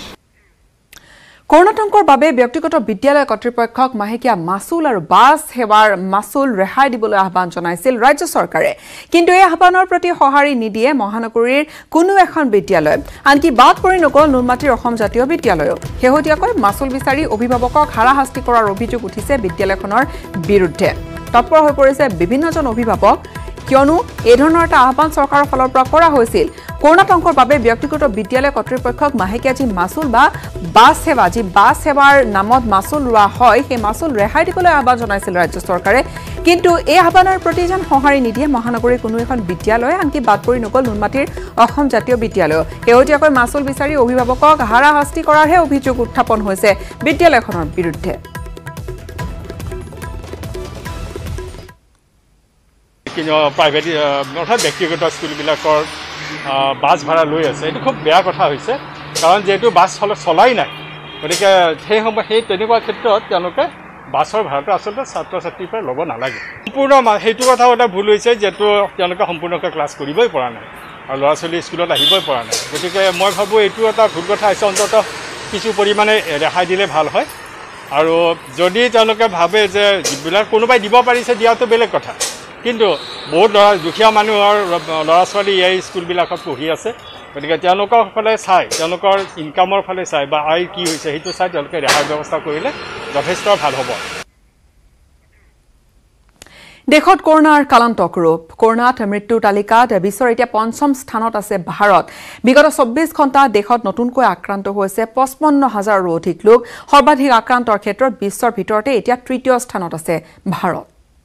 কৰোনাতংকৰ বাবে ব্যক্তিগত বিদ্যালয় কৰ্তৃপক্ষক মাহেকীয়া মাচুল আৰু বাছ সেৱাৰ মাচুল ৰেহাই দিবলৈ আহ্বান জনাইছিল ৰাজ্য চৰকাৰে কিন্তু এই আহ্বানৰ প্ৰতি সঁহাৰি নিদিয়ে মহানগৰীৰ কোনো এখন বিদ্যালয় আনকি বাদ পৰি নগল নুনমাটিৰ অসম জাতীয় বিদ্যালয়ো শেহতীয়াকৈ মাচুল বিচাৰি অভিভাৱকক হাৰাশাস্তি কৰাৰ অভিযোগ উঠিছে বিদ্যালয়খনৰ বিৰুদ্ধে তৎপৰ হৈ পৰিছে বিভিন্নজন অভিভাৱক কিয়নো এই ধৰণৰ এটা আহ্বান চৰকাৰৰ ফালৰ পৰা কৰা হৈছিল কৰোনাতংকৰ বাবে ব্যক্তিগত বিদ্যালয় কৰ্তৃপক্ষক মাহেকীয়া যি মাচুল বা বাছ সেৱা যি বাছ সেৱাৰ নামত মাচুল লোৱা হয় সেই মাচুল ৰেহাই দিবলৈ আহ্বান জনাইছিল ৰাজ্য চৰকাৰে কিন্তু এই আহ্বানৰ প্ৰতি যেন সঁহাৰি নিদিয়ে মহানগৰীৰ কোনো এখন বিদ্যালয় আনকি বাদ পৰি নগল নুনমাটিৰ অসম জাতীয় বিদ্যালয় শেহতীয়াকৈ মাচুল বিচাৰি অভিভাৱকক হাৰাশাস্তি কৰাৰহে অভিযোগ উত্থাপন হৈছে বিদ্যালয়খনৰ বিৰুদ্ধে প্ৰাইভেট অৰ্থাৎ ব্যক্তিগত স্কুলবিলাকৰ বাছ ভাড়া লৈ আছে এইটো খুব বেয়া কথা হৈছে কাৰণ যিহেতু বাছ চলাই নাই গতিকে সেই সময় সেই তেনেকুৱা ক্ষেত্ৰত তেওঁলোকে বাছৰ ভাড়াটো আচলতে ছাত্ৰ ছাত্ৰীৰ পৰা ল'ব নালাগে সম্পূৰ্ণ সেইটো কথাও এটা ভুল হৈছে যিহেতু তেওঁলোকে সম্পূৰ্ণকৈ ক্লাছ কৰিবই পৰা নাই আৰু ল'ৰা ছোৱালী স্কুলত আহিবই পৰা নাই গতিকে মই ভাবোঁ এইটো এটা ভুল কথা হৈছে অন্ততঃ কিছু পৰিমাণে ৰেহাই দিলে ভাল হয় আৰু যদি তেওঁলোকে ভাবে যে যিবিলাক কোনোবাই দিব পাৰিছে দিয়াটো বেলেগ কথা কিন্তু বহুত ল'ৰা দুখীয়া মানুহৰ ল'ৰা ছোৱালী এই স্কুলবিলাকত পঢ়ি আছে গতিকে তেওঁলোকৰ ফালে চাই তেওঁলোকৰ ইনকামৰ ফালে চাই বা আয় কি হৈছে সেইটো চাই তেওঁলোকে ৰেহাই ব্যৱস্থা কৰিলে যথেষ্ট ভাল হ'ব। দেশত কৰোনাৰ কালান্তক ৰূপ কৰোনাত মৃত্যুৰ তালিকাত বিশ্বৰ এতিয়া পঞ্চম স্থানত আছে ভাৰত। বিগত চৌব্বিছ ঘণ্টা দেশত নতুনকৈ আক্ৰান্ত হৈছে পঁচপন্ন হাজাৰৰো অধিক লোক। সৰ্বাধিক আক্ৰান্তৰ ক্ষেত্ৰত বিশ্বৰ ভিতৰতে এতিয়া তৃতীয় স্থানত আছে ভাৰত।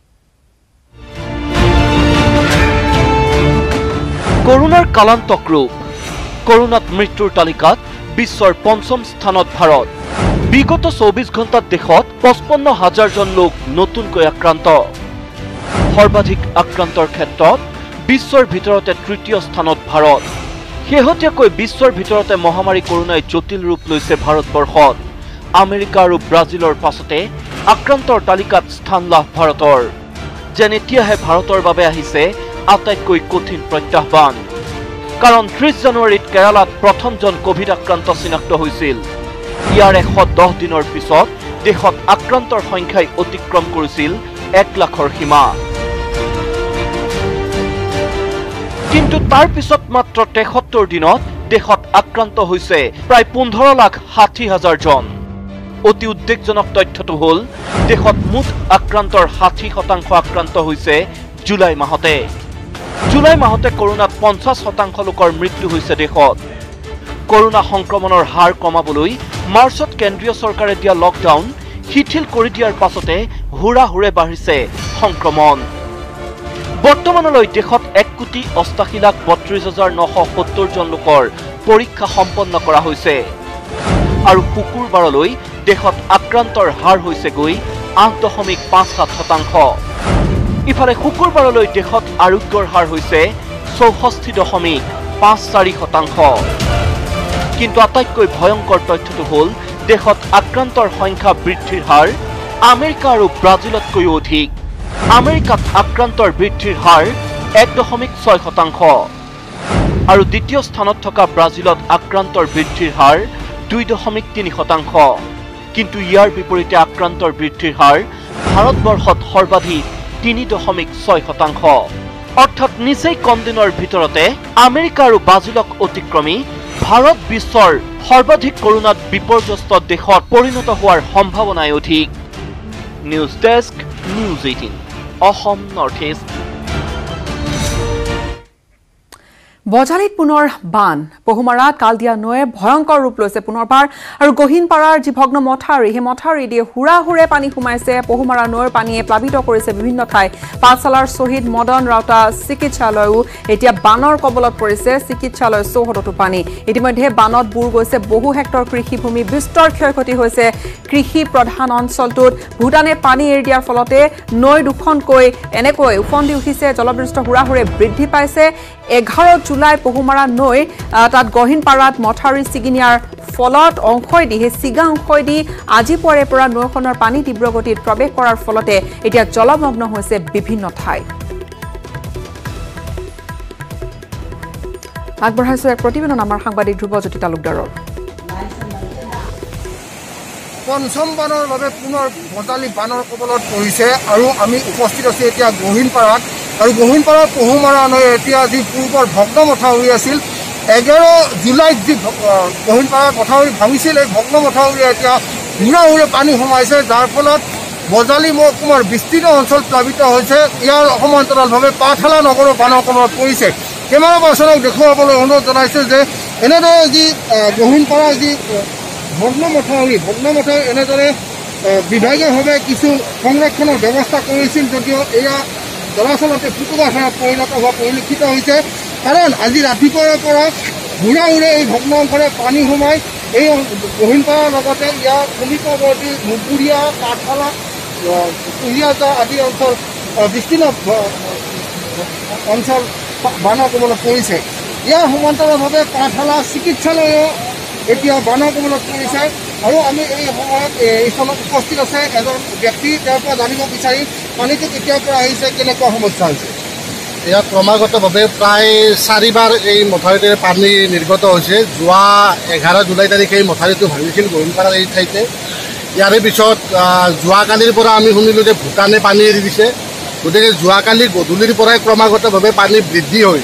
কৰোনাৰ কালান্তক ৰূপ কৰোনাত মৃত্যুৰ তালিকাত বিশ্বৰ পঞ্চম স্থানত ভাৰত। বিগত চৌব্বিছ ঘণ্টাত দেশত পঁচপন্ন হাজাৰজন লোক নতুনকৈ আক্ৰান্ত। সৰ্বাধিক আক্ৰান্তৰ ক্ষেত্ৰত বিশ্বৰ ভিতৰতে তৃতীয় স্থানত ভাৰত। শেহতীয়াকৈ বিশ্বৰ ভিতৰতে মহামাৰী কৰোনাই জটিল ৰূপ লৈছে ভাৰতবৰ্ষত। আমেৰিকা আৰু ব্ৰাজিলৰ পাছতে আক্ৰান্তৰ তালিকাত স্থান লাভ ভাৰতৰ। যেন এতিয়াহে ভাৰতৰ বাবে আহিছে আটাইতকৈ কঠিন প্ৰত্যাহ্বান। কাৰণ ত্ৰিছ জানুৱাৰীত কেৰালাত প্ৰথমজন কোভিড আক্ৰান্ত চিনাক্ত হৈছিল। ইয়াৰ এশ দহ দিনৰ পিছত দেশত আক্ৰান্তৰ সংখ্যাই অতিক্ৰম কৰিছিল এক লাখৰ সীমা। কিন্তু তাৰ পিছত মাত্ৰ তেসত্তৰ দিনত দেশত আক্ৰান্ত হৈছে প্ৰায় পোন্ধৰ লাখ ষাঠি হাজাৰ জন। অতি উদ্বেগজনক তথ্যটো হ'ল দেশত মুঠ আক্ৰান্তৰ ষাঠি শতাংশ আক্ৰান্ত হৈছে জুলাই মাহতে। জুলাই মাহতে কৰোনাত পঞ্চাছ শতাংশ লোকৰ মৃত্যু হৈছে দেশত। কৰোনা সংক্ৰমণৰ হাৰ কমাবলৈ মাৰ্চত কেন্দ্ৰীয় চৰকাৰে দিয়া লকডাউন শিথিল কৰি দিয়াৰ পাছতে হুৰা হুৰে বাঢ়িছে সংক্ৰমণ। বৰ্তমানলৈ দেশত এক কোটি অষ্টাশী লাখ বত্ৰিশ হাজাৰ নশ সত্তৰ জন লোকৰ পৰীক্ষা সম্পন্ন কৰা হৈছে আৰু শুকুৰবাৰলৈ দেশত আক্ৰান্তৰ হাৰ হৈছে গৈ আঠ দশমিক পাঁচ সাত শতাংশ। ইফালে শুকুৰবাৰলৈ দেশত আৰোগ্যৰ হাৰ হৈছে চৌষষ্ঠি দশমিক পাঁচ চাৰি শতাংশ। কিন্তু আটাইতকৈ ভয়ংকৰ তথ্যটো হ'ল দেশত আক্ৰান্তৰ সংখ্যা বৃদ্ধিৰ হাৰ আমেৰিকা আৰু ব্ৰাজিলতকৈও অধিক। আমেৰিকাত আক্ৰান্তৰ বৃদ্ধিৰ হাৰ এক দশমিক ছয় শতাংশ আৰু দ্বিতীয় স্থানত থকা ব্ৰাজিলত আক্ৰান্তৰ বৃদ্ধিৰ হাৰ দুই দশমিক তিনি শতাংশ। কিন্তু ইয়াৰ বিপৰীতে আক্ৰান্তৰ বৃদ্ধিৰ হাৰ ভাৰতবৰ্ষত সৰ্বাধিক তিনি দশমিক ছয় শতাংশ। অৰ্থাৎ নিচেই কম দিনৰ ভিতৰতে আমেৰিকা আৰু ব্ৰাজিলক অতিক্ৰমি ভাৰত বিশ্বৰ সৰ্বাধিক কৰোনাত বিপৰ্যস্ত দেশত পৰিণত হোৱাৰ সম্ভাৱনাই অধিক। News desk, news eighteen, Assam north east. বজালিত পুনৰ বান। পহুমাৰাত কালদিয়া নৈয়ে ভয়ংকৰ ৰূপ লৈছে পুনৰবাৰ আৰু গহীনপাৰাৰ যি ভগ্ন মথাউৰি সেই মথাউৰি দিয়ে হুৰা হুৰে পানী সোমাইছে। পহুমাৰা নৈৰ পানীয়ে প্লাবিত কৰিছে বিভিন্ন ঠাই। পাঠশালাৰ শ্বহীদ মদন ৰাউতা চিকিৎসালয়ো এতিয়া বানৰ কবলত পৰিছে। চিকিৎসালয় চৌহদতো পানী। ইতিমধ্যে বানত বুৰ গৈছে বহু হেক্টৰ কৃষিভূমি। বিস্তৰ ক্ষয়ক্ষতি হৈছে কৃষি প্ৰধান অঞ্চলটোত। ভূটানে পানী এৰি দিয়াৰ ফলতে নৈ দুখনকৈ এনেকৈ উফন্দি উঠিছে। জলবিষ্ট হুৰা হুৰে বৃদ্ধি পাইছে। এঘাৰ জুলাই পহুমাৰা নৈ তাত গহীনপাৰাত মথাউৰি ছিগি নিয়াৰ ফলত অংশইদি সেই ছিগা অংশইদি আজি পুৱাৰে পৰা নৈখনৰ পানী তীব্ৰ গতিত প্ৰৱেশ কৰাৰ ফলতে এতিয়া জলমগ্ন হৈছে বিভিন্ন ঠাই। আগবঢ়াইছো এক প্ৰতিবেদন আমাৰ সাংবাদিক ধ্ৰুৱজ্যোতি তালুকদাৰৰ। পঞ্চম বানৰ বাবে পুনৰ বজালি বানৰ কবলত পৰিছে আৰু আমি উপস্থিত আছো এতিয়া গহীনপাৰাত। আৰু গহীনপাৰাৰ পহুমাৰা নৈ এতিয়া যি পূৰ্বৰ ভগ্ন মথাউৰি আছিল, এঘাৰ জুলাইত যি গহীনপাৰাৰ মথাউৰি ভাঙিছিল, এই ভগ্ন মথাউৰি এতিয়া হুৰা হুৰে পানী সোমাইছে, যাৰ ফলত বজালি মহকুমাৰ বিস্তৃত অঞ্চল প্লাবিত হৈছে। ইয়াৰ সমান্তৰালভাৱে পাঠশালা নগৰৰ বানৰ কবলত পৰিছে। কেমেৰা পাৰ্চনক দেখুৱাবলৈ অনুৰোধ জনাইছে যে এনেদৰে যি গহীনপাৰাৰ যি ভগ্ন মথাউৰি ভগ্ন মথাউৰি এনেদৰে বিভাগীয়ভাৱে কিছু সংৰক্ষণৰ ব্যৱস্থা কৰিছিল যদিও এয়া দৰাচলতে ফুটুকাখানাত পৰিণত হোৱা পৰিলক্ষিত হৈছে। কাৰণ আজি ৰাতিপুৱাৰ পৰা হুৰা হুৰে এই ভগ্ন অংশৰে পানী সোমাই এই গহীনপাৰাৰ লগতে ইয়াৰ সমীপৱৰ্তী মুগুৰীয়া, পাঠশালা, কুঁহিয়াজা আদি অঞ্চল বিস্তীৰ্ণ অঞ্চল বানৰ কবলত পৰিছে। ইয়াৰ সমান্তৰালভাৱে পাঠশালা, চিকিৎসালয়ো এতিয়া বানৰ কবলত পৰিছে। আৰু আমি এই সময়ত এইখনত উপস্থিত আছে এজন ব্যক্তি, তেওঁৰ পৰা জানিব বিচাৰি পানীটো কেতিয়াৰ পৰা আহিছে, কেনেকুৱা সমস্যা হৈছে। ইয়াত ক্ৰমাগতভাৱে প্ৰায় চাৰিবাৰ এই মথাউৰিটোৰে পানী নিৰ্গত হৈছে। যোৱা এঘাৰ জুলাই তাৰিখে এই মথাউৰিটো ভাঙিছিল গহীনপাৰাৰ এই ঠাইতে। ইয়াৰে পিছত যোৱাকালিৰ পৰা আমি শুনিলোঁ যে ভূটানে পানী এৰি দিছে। গতিকে যোৱাকালি গধূলিৰ পৰাই ক্ৰমাগতভাৱে পানী বৃদ্ধি হৈ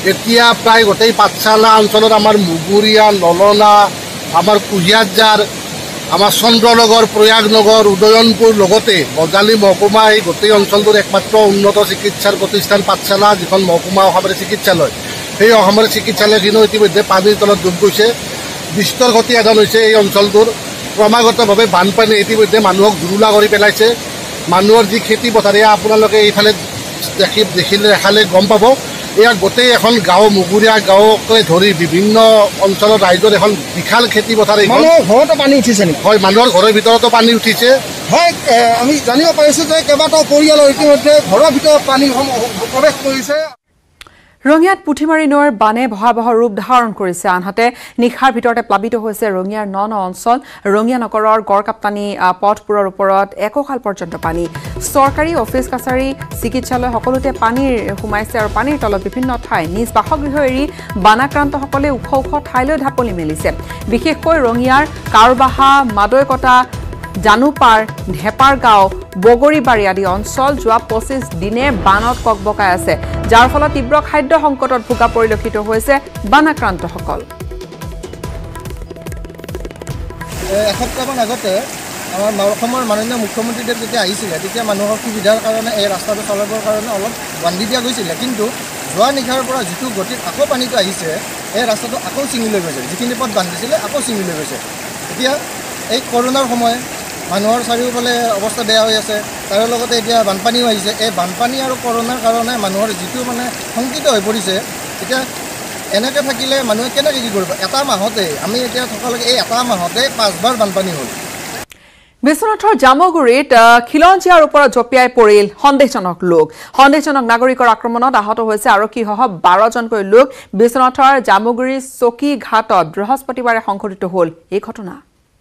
এতিয়া প্ৰায় গোটেই পাঠশালা অঞ্চলত আমাৰ মুগুৰীয়া নলনা আমাৰ কুঁহিয়াৰজাৰ আমাৰ চন্দ্ৰনগৰ প্ৰয়াগনগৰ উদয়নপুৰ লগতে বজালী মহকুমা এই গোটেই অঞ্চলটোৰ একমাত্ৰ উন্নত চিকিৎসাৰ প্ৰতিষ্ঠান পাঠশালা যিখন মহকুমা অসামৰিক চিকিৎসালয় সেই অসামৰিক চিকিৎসালয়খিনিও ইতিমধ্যে পানীৰ তলত ডুব গৈছে বিস্তৰ গতি সাধন হৈছে এই অঞ্চলটোৰ ক্ৰমাগতভাৱে বানপানী ইতিমধ্যে মানুহক জুৰুলা কৰি পেলাইছে মানুহৰ যি খেতি পথাৰ এয়া আপোনালোকে এইফালে দেখি দেখিলে দেখালে গম পাব এয়া গোটেই এখন গাঁও মুগুৰীয়া গাঁৱকে ধৰি বিভিন্ন অঞ্চলৰ ৰাইজৰ এখন বিশাল খেতি পথাৰ মানুহৰ ঘৰতো পানী উঠিছে নেকি হয় মানুহৰ ঘৰৰ ভিতৰতো পানী উঠিছে হয় আমি জানিব পাৰিছোঁ যে কেইবাটাও পৰিয়ালৰ ইতিমধ্যে ঘৰৰ ভিতৰত পানী প্ৰৱেশ কৰিছে ৰঙিয়াত পুঠিমাৰী নৈৰ বানে ভয়াবহ ৰূপ ধাৰণ কৰিছে আনহাতে নিশাৰ ভিতৰতে প্লাবিত হৈছে ৰঙিয়াৰ ন ন অঞ্চল ৰঙিয়া নগৰৰ গড়কাপ্তানী পথবোৰৰ ওপৰত এককাল পৰ্যন্ত পানী চৰকাৰী অফিচ কাছাৰী চিকিৎসালয় সকলোতে পানীৰ সোমাইছে আৰু পানীৰ তলত বিভিন্ন ঠাই নিজ বাসগৃহ এৰি বানাক্ৰান্তসকলে ওখ ওখ ঠাইলৈ ঢাপলি মেলিছে বিশেষকৈ ৰঙিয়াৰ কাৰবাহা মাদৈকটা জানুপাৰ ঢেপাৰ গাঁও বগৰীবাৰী আদি অঞ্চল যোৱা পঁচিছ দিনে বানত ককবকাই আছে যাৰ ফলত তীব্ৰ খাদ্য সংকটত ভোগা পৰিলক্ষিত হৈছে বানাক্ৰান্তসকল এসপ্তাহমান আগতে আমাৰ অসমৰ মাননীয় মুখ্যমন্ত্ৰীদেৱ যেতিয়া আহিছিলে তেতিয়া মানুহৰ সুবিধাৰ কাৰণে এই ৰাস্তাটো চলাবৰ কাৰণে অলপ বান্ধি দিয়া গৈছিলে কিন্তু যোৱা নিশাৰ পৰা যিটো গতিত আকৌ পানীটো আহিছে এই ৰাস্তাটো আকৌ ছিঙি লৈ গৈছে যিখিনি পথ বান্ধিছিলে আকৌ ছিঙি লৈ গৈছে এতিয়া এই কৰোণাৰ সময় মানুহৰ চাৰিওফালে অৱস্থা বেয়া হৈ আছে তাৰ লগতে এতিয়া বানপানীও আহিছে এই বানপানী আৰু কৰোণাৰ কাৰণে মানুহৰ যিটো মানে শংকিত হৈ পৰিছে এতিয়া এনেকৈ থাকিলে মানুহে কেনেকৈ কি কৰিব এটা মাহতে আমি এতিয়া থকালৈকে এই এটা মাহতে পাঁচবাৰ বানপানী হ'ল বিশ্বনাথৰ জামুগুৰিত খিলঞ্জীয়াৰ ওপৰত জঁপিয়াই পৰিল সন্দেহজনক লোক সন্দেহজনক নাগৰিকৰ আক্ৰমণত আহত হৈছে আৰক্ষীসহ বাৰজনকৈ লোক বিশ্বনাথৰ জামুগুৰি চকী ঘাটত বৃহস্পতিবাৰে সংঘটিত হ'ল এই ঘটনা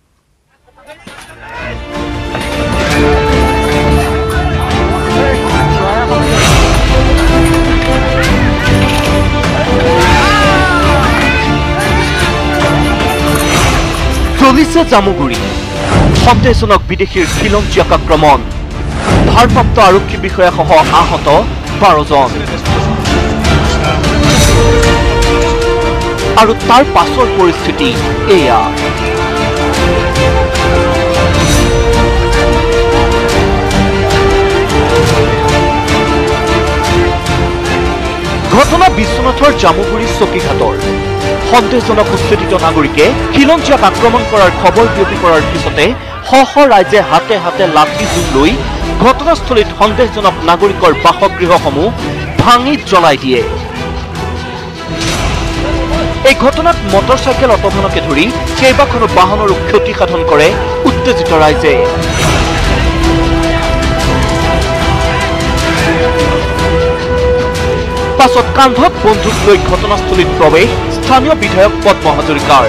চলিছে জামুগুৰি সন্দেহজনক বিদেশীৰ খিলঞ্জীয়াক আক্ৰমণ ভাৰপ্ৰাপ্ত আৰক্ষী বিষয়াসহ আহত বাৰজন আৰু তাৰ পাছৰ পৰিস্থিতি এয়া ঘটনা বিশ্বনাথৰ জামুগুৰি চকীঘাটৰ সন্দেহজনক উচ্ছেদিত নাগৰিকে খিলঞ্জীয়াক আক্ৰমণ কৰাৰ খবৰ বিয়পি পৰাৰ পিছতে শ শ ৰাইজে হাতে হাতে লাঠি জোং লৈ ঘটনাস্থলীত সন্দেহজনক নাগৰিকৰ বাসগৃহসমূহ ভাঙি জ্বলাই দিয়ে এই ঘটনাত মটৰচাইকেল অটোভনকে ধৰি কেইবাখনো বাহনৰো ক্ষতি সাধন কৰে উত্তেজিত ৰাইজে পাছত কান্ধত বন্দুক লৈ ঘটনাস্থলীত প্ৰৱেশ স্থানীয় বিধায়ক পদ্ম হাজৰিকাৰ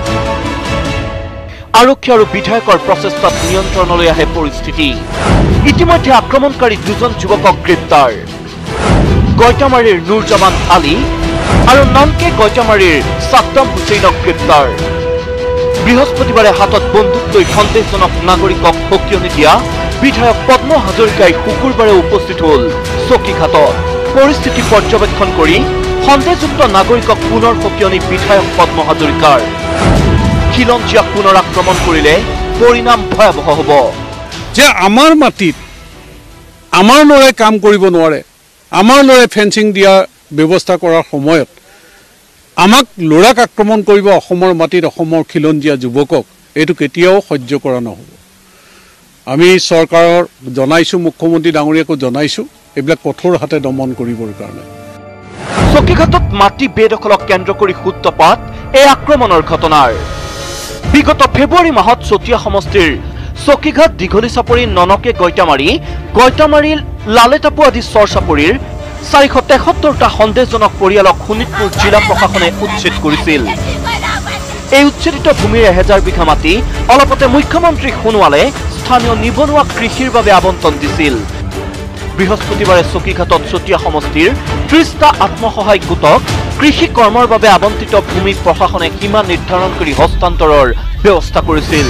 আৰক্ষী আৰু বিধায়কৰ প্ৰচেষ্টাত নিয়ন্ত্ৰণলৈ আহে পৰিস্থিতি ইতিমধ্যে আক্ৰমণকাৰী দুজন যুৱকক গ্ৰেপ্তাৰ গৈটামাৰীৰ নুৰজামান আলী আৰু ননকে গৈটামাৰীৰ সাদ্দাম হুছেইনক গ্ৰেপ্তাৰ বৃহস্পতিবাৰে হাতত বন্দুক লৈ সন্দেহজনক নাগৰিকক সকিয়নি দিয়া বিধায়ক পদ্ম হাজৰিকাই শুকুৰবাৰে উপস্থিত হ'ল চকীঘাটত পৰিস্থিতি পৰ্যবেক্ষণ কৰি সন্দেহযুক্ত নাগৰিকক পুনৰ সকিয়নি বিধায়ক পদ্ম হাজৰিকাৰ খিলঞ্জীয়াক পুনৰ আক্ৰমণ কৰিলে পৰিণাম ভয়াবহ হ'ব যে আমাৰ মাটিত আমাৰ ল'ৰাই কাম কৰিব নোৱাৰে আমাৰ ল'ৰাই ফেন্সিং দিয়া ব্যৱস্থা কৰাৰ সময়ত আমাক ল'ৰাক আক্ৰমণ কৰিব অসমৰ মাটিত অসমৰ খিলঞ্জীয়া যুৱকক এইটো কেতিয়াও সহ্য কৰা নহ'ব আমি চৰকাৰৰ জনাইছোঁ মুখ্যমন্ত্ৰী ডাঙৰীয়াকো জনাইছোঁ এইবিলাক কঠোৰ হাতে দমন কৰিবৰ কাৰণে চকীঘাটত মাটি বেদখলক কেন্দ্ৰ কৰি সূত্ৰপাত এই আক্ৰমণৰ ঘটনাৰ বিগত ফেব্ৰুৱাৰী মাহত চতিয়া সমষ্টিৰ চকীঘাট দীঘলী চাপৰি ননকে গৈটামাৰী গৈটামাৰী লালেটাপু আদি চৰ চাপৰিৰ চাৰিশ তেসত্তৰটা সন্দেহজনক পৰিয়ালক শোণিতপুৰ জিলা প্ৰশাসনে উচ্ছেদ কৰিছিল এই উচ্ছেদিত ভূমিৰ এহেজাৰ বিঘা মাটি অলপতে মুখ্যমন্ত্ৰী সোণোৱালে স্থানীয় নিবনুৱা কৃষিৰ বাবে আবণ্টন দিছিল বৃহস্পতিবাৰে চকীঘাটত চতিয়া সমষ্টিৰ ত্ৰিশটা আত্মসহায়ক গোটক কৃষি কৰ্মৰ বাবে আবণ্টিত ভূমি প্ৰশাসনে সীমা নিৰ্ধাৰণ কৰি হস্তান্তৰৰ ব্যৱস্থা কৰিছিল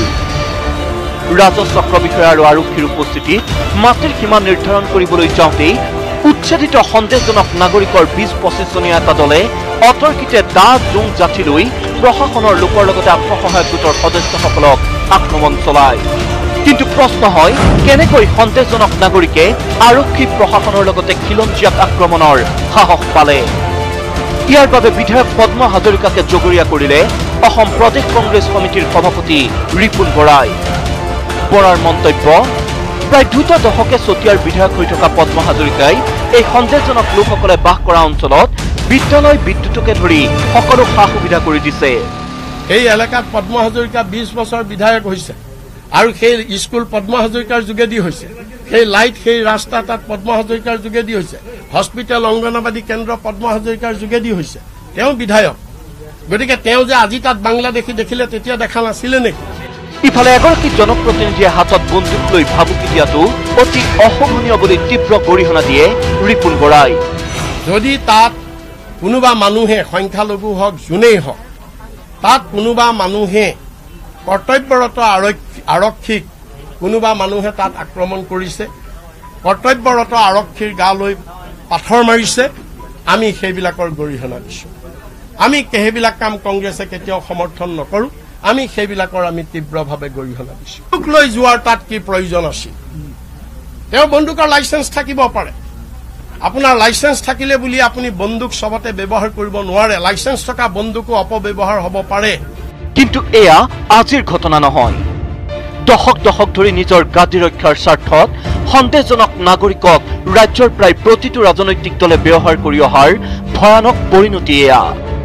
ৰাজহ চক্ৰ বিষয়া আৰু আৰক্ষীৰ উপস্থিতিত মাটিৰ সীমা নিৰ্ধাৰণ কৰিবলৈ যাওঁতেই উচ্ছেদিত সন্দেহজনক নাগৰিকৰ বিশ পঁচিছ জনীয়া এটা দলে অতৰ্কিতে দা জোং জাঠি লৈ প্ৰশাসনৰ লোকৰ লগতে আত্মসহায়ক গোটৰ সদস্যসকলক আক্ৰমণ চলায়। কিন্তু প্ৰশ্ন হয় কেনেকৈ সন্দেহজনক নাগৰিকে আৰক্ষী প্ৰশাসনৰ লগতে খিলঞ্জীয়াক আক্ৰমণৰ সাহস পালে। ইয়াৰ বাবে বিধায়ক পদ্ম হাজৰিকাকে জগৰীয়া কৰিলে অসম প্ৰদেশ কংগ্ৰেছ সমিতিৰ সভাপতি ৰিপুণ বৰাই। বৰাৰ মন্তব্য, প্ৰায় দুটা দশকে চতিয়াৰ বিধায়ক হৈ থকা পদ্ম হাজৰিকাই এই সন্দেহজনক লোকসকলে বাস কৰা অঞ্চলত বিদ্যালয় বিদ্যুতকে ধৰি সকলো সা সুবিধা কৰি দিছে। এই এলেকাত পদ্ম হাজৰিকা বিশ বছৰ বিধায়ক হৈছে আৰু সেই স্কুল পদ্ম হাজৰিকাৰ যোগেদি হৈছে, সেই লাইট সেই ৰাস্তা তাত পদ্ম হাজৰিকাৰ যোগেদি হৈছে, হস্পিটেল অংগনবাদী কেন্দ্ৰ পদ্ম হাজৰিকাৰ যোগেদি হৈছে। তেওঁ বিধায়ক, গতিকে তেওঁ যে আজি তাত বাংলাদেশী দেখিলে তেতিয়া দেখা নাছিলে নেকি? ইফালে এগৰাকী জনপ্ৰতিনিধিয়ে হাতত বন্দুক লৈ ভাবুকি দিয়াটো অতি অশোভনীয় বুলি তীব্ৰ গৰিহণা দিয়ে ৰিপুণ বৰাই। যদি তাত কোনোবা মানুহে সংখ্যালঘু হওক যোনেই হওক, তাত কোনোবা মানুহে কৰ্তব্যৰত আৰক্ষীক কোনোবা মানুহে তাত আক্ৰমণ কৰিছে, কৰ্তব্যৰত আৰক্ষীৰ গালৈ পাথৰ মাৰিছে, আমি সেইবিলাকৰ গৰিহণা দিছোঁ। আমি সেইবিলাক কাম কংগ্ৰেছে কেতিয়াও সমৰ্থন নকৰোঁ। আমি সেইবিলাকৰ আমি তীব্ৰভাৱে গৰিহণা দিছোঁ। বন্দুক লৈ যোৱাৰ তাত কি প্ৰয়োজন আছিল? তেওঁ বন্দুকৰ লাইচেন্স থাকিব পাৰে। আপোনাৰ লাইচেন্স থাকিলে বুলি আপুনি বন্দুক চবতে ব্যৱহাৰ কৰিব নোৱাৰে। লাইচেন্স থকা বন্দুকো অপব্যৱহাৰ হ'ব পাৰে। কিন্তু এয়া আজিৰ ঘটনা নহয়। দশক দশক ধৰি নিজৰ গাদী ৰক্ষাৰ স্বাৰ্থত সন্দেহজনক নাগৰিকক ৰাজ্যৰ প্ৰায় প্ৰতিটো ৰাজনৈতিক দলে ব্যৱহাৰ কৰি অহাৰ ভয়ানক পৰিণতি এয়া।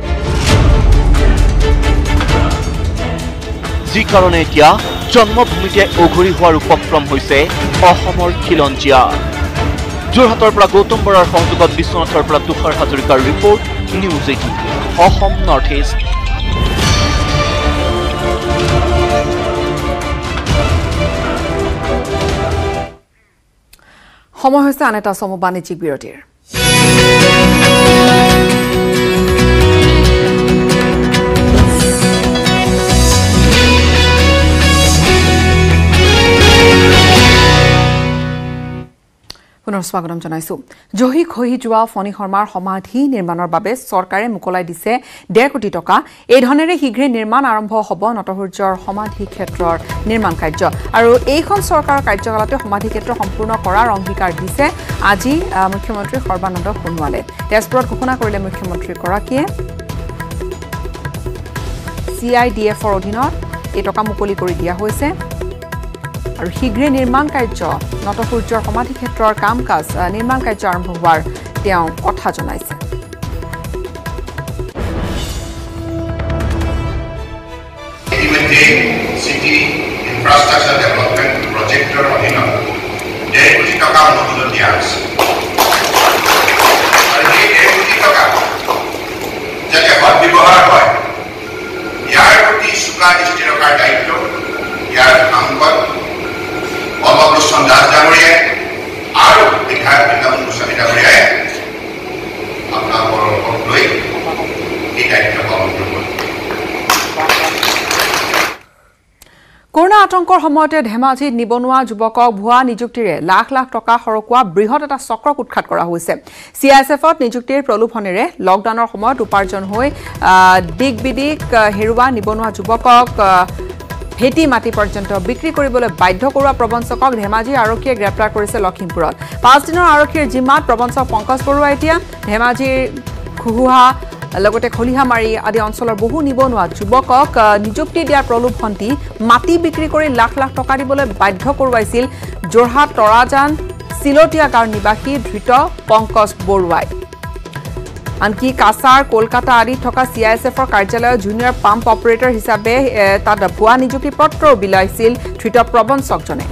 যি কাৰণে এতিয়া জন্মভূমিতে অঘৰী হোৱাৰ উপক্ৰম হৈছে অসমৰ খিলঞ্জীয়া। যোৰহাটৰ পৰা গৌতম বৰাৰ সহযোগত বিশ্বনাথৰ পৰা তুষাৰ হাজৰিকাৰ report, news eighteen Assam north east. সময় হৈছে আন এটা চমু বাণিজ্যিক বিৰতিৰ। পুনৰ স্বাগতম জনাইছো। জহি খহি যোৱা ফণী শৰ্মাৰ সমাধি নিৰ্মাণৰ বাবে চৰকাৰে মোকলাই দিছে ডেৰ কোটি টকা। এই ধনেৰে শীঘ্ৰে নিৰ্মাণ আৰম্ভ হ'ব নটসূৰ্যৰ সমাধি ক্ষেত্ৰৰ নিৰ্মাণ কাৰ্য। আৰু এইখন চৰকাৰৰ কাৰ্যকালতে সমাধি ক্ষেত্ৰ সম্পূৰ্ণ কৰাৰ অংগীকাৰ দিছে আজি মুখ্যমন্ত্ৰী সৰ্বানন্দ সোণোৱালে। তেজপুৰত ঘোষণা কৰিলে মুখ্যমন্ত্ৰীগৰাকীয়ে চি আই ডি এফৰ অধীনত এই টকা মুকলি কৰি দিয়া হৈছে আৰু শীঘ্ৰে নিৰ্মাণ কাৰ্য নটসূৰ্যৰ সমাধি ক্ষেত্ৰৰ কাম কাজ নিৰ্মাণ কাৰ্য আৰম্ভ হোৱাৰ তেওঁ কথা জনাইছে। ইতিমধ্যে চিটি ইনফ্ৰাষ্ট্ৰাকচাৰ ডেভেলপমেণ্ট প্ৰজেক্টৰ অধীনত ডেৰ কোটি টকা অনুমোদন দিয়া হৈছে আৰু এই ডেৰ কোটি টকা যাতে সৎ ব্যৱহাৰ হয় ইয়াৰ প্ৰতি চোকা দৃষ্টি ৰখাৰ দায়িত্ব ইয়াৰ সাংসদ অমৰলোচন দাস ডাঙৰীয়াই আৰু বিধায়ক বৃন্দাবন গোস্বামী ডাঙৰীয়াই আপোনালোকৰ ওপৰত লৈ এই দায়িত্ব পালন কৰিব। কৰোনা আতংকৰ সময়তে ধেমাজিত নিবনুৱা যুৱকক ভুৱা নিযুক্তিৰে লাখ লাখ টকা সৰকোৱা বৃহৎ এটা চক্ৰক উৎখাত কৰা হৈছে। চি আই এছ এফত নিযুক্তিৰ প্ৰলোভনেৰে লকডাউনৰ সময়ত উপাৰ্জন হৈ দিক বিদিক হেৰুওৱা নিবনুৱা যুৱকক ভেটি মাটি পৰ্যন্ত বিক্ৰী কৰিবলৈ বাধ্য কৰোৱা প্ৰবঞ্চকক ধেমাজি আৰক্ষীয়ে গ্ৰেপ্তাৰ কৰিছে লখিমপুৰত। পাঁচদিনৰ আৰক্ষীৰ জিম্মাত প্ৰবঞ্চক পংকজ বৰুৱা এতিয়া ধেমাজিৰ খুহুহা লগতে খলিহামাৰী আদি অঞ্চলৰ বহু নিবনুৱা যুৱকক নিযুক্তি দিয়াৰ প্ৰলোভন দি মাটি বিক্ৰী কৰি লাখ লাখ টকা দিবলৈ বাধ্য কৰোৱাইছিল যোৰহাট তৰাজান চিলতীয়া গাঁৱৰ নিবাসী ধৃত পংকজ বৰুৱাই। আনকি কাছাৰ কলকাতা আদিত থকা চি আই এছ এফৰ কাৰ্যালয়ত জুনিয়ৰ পাম্প অপাৰেটৰ হিচাপে তাত ভুৱা নিযুক্তি পত্ৰও বিলাইছিল ধৃত প্ৰবঞ্চকজনে।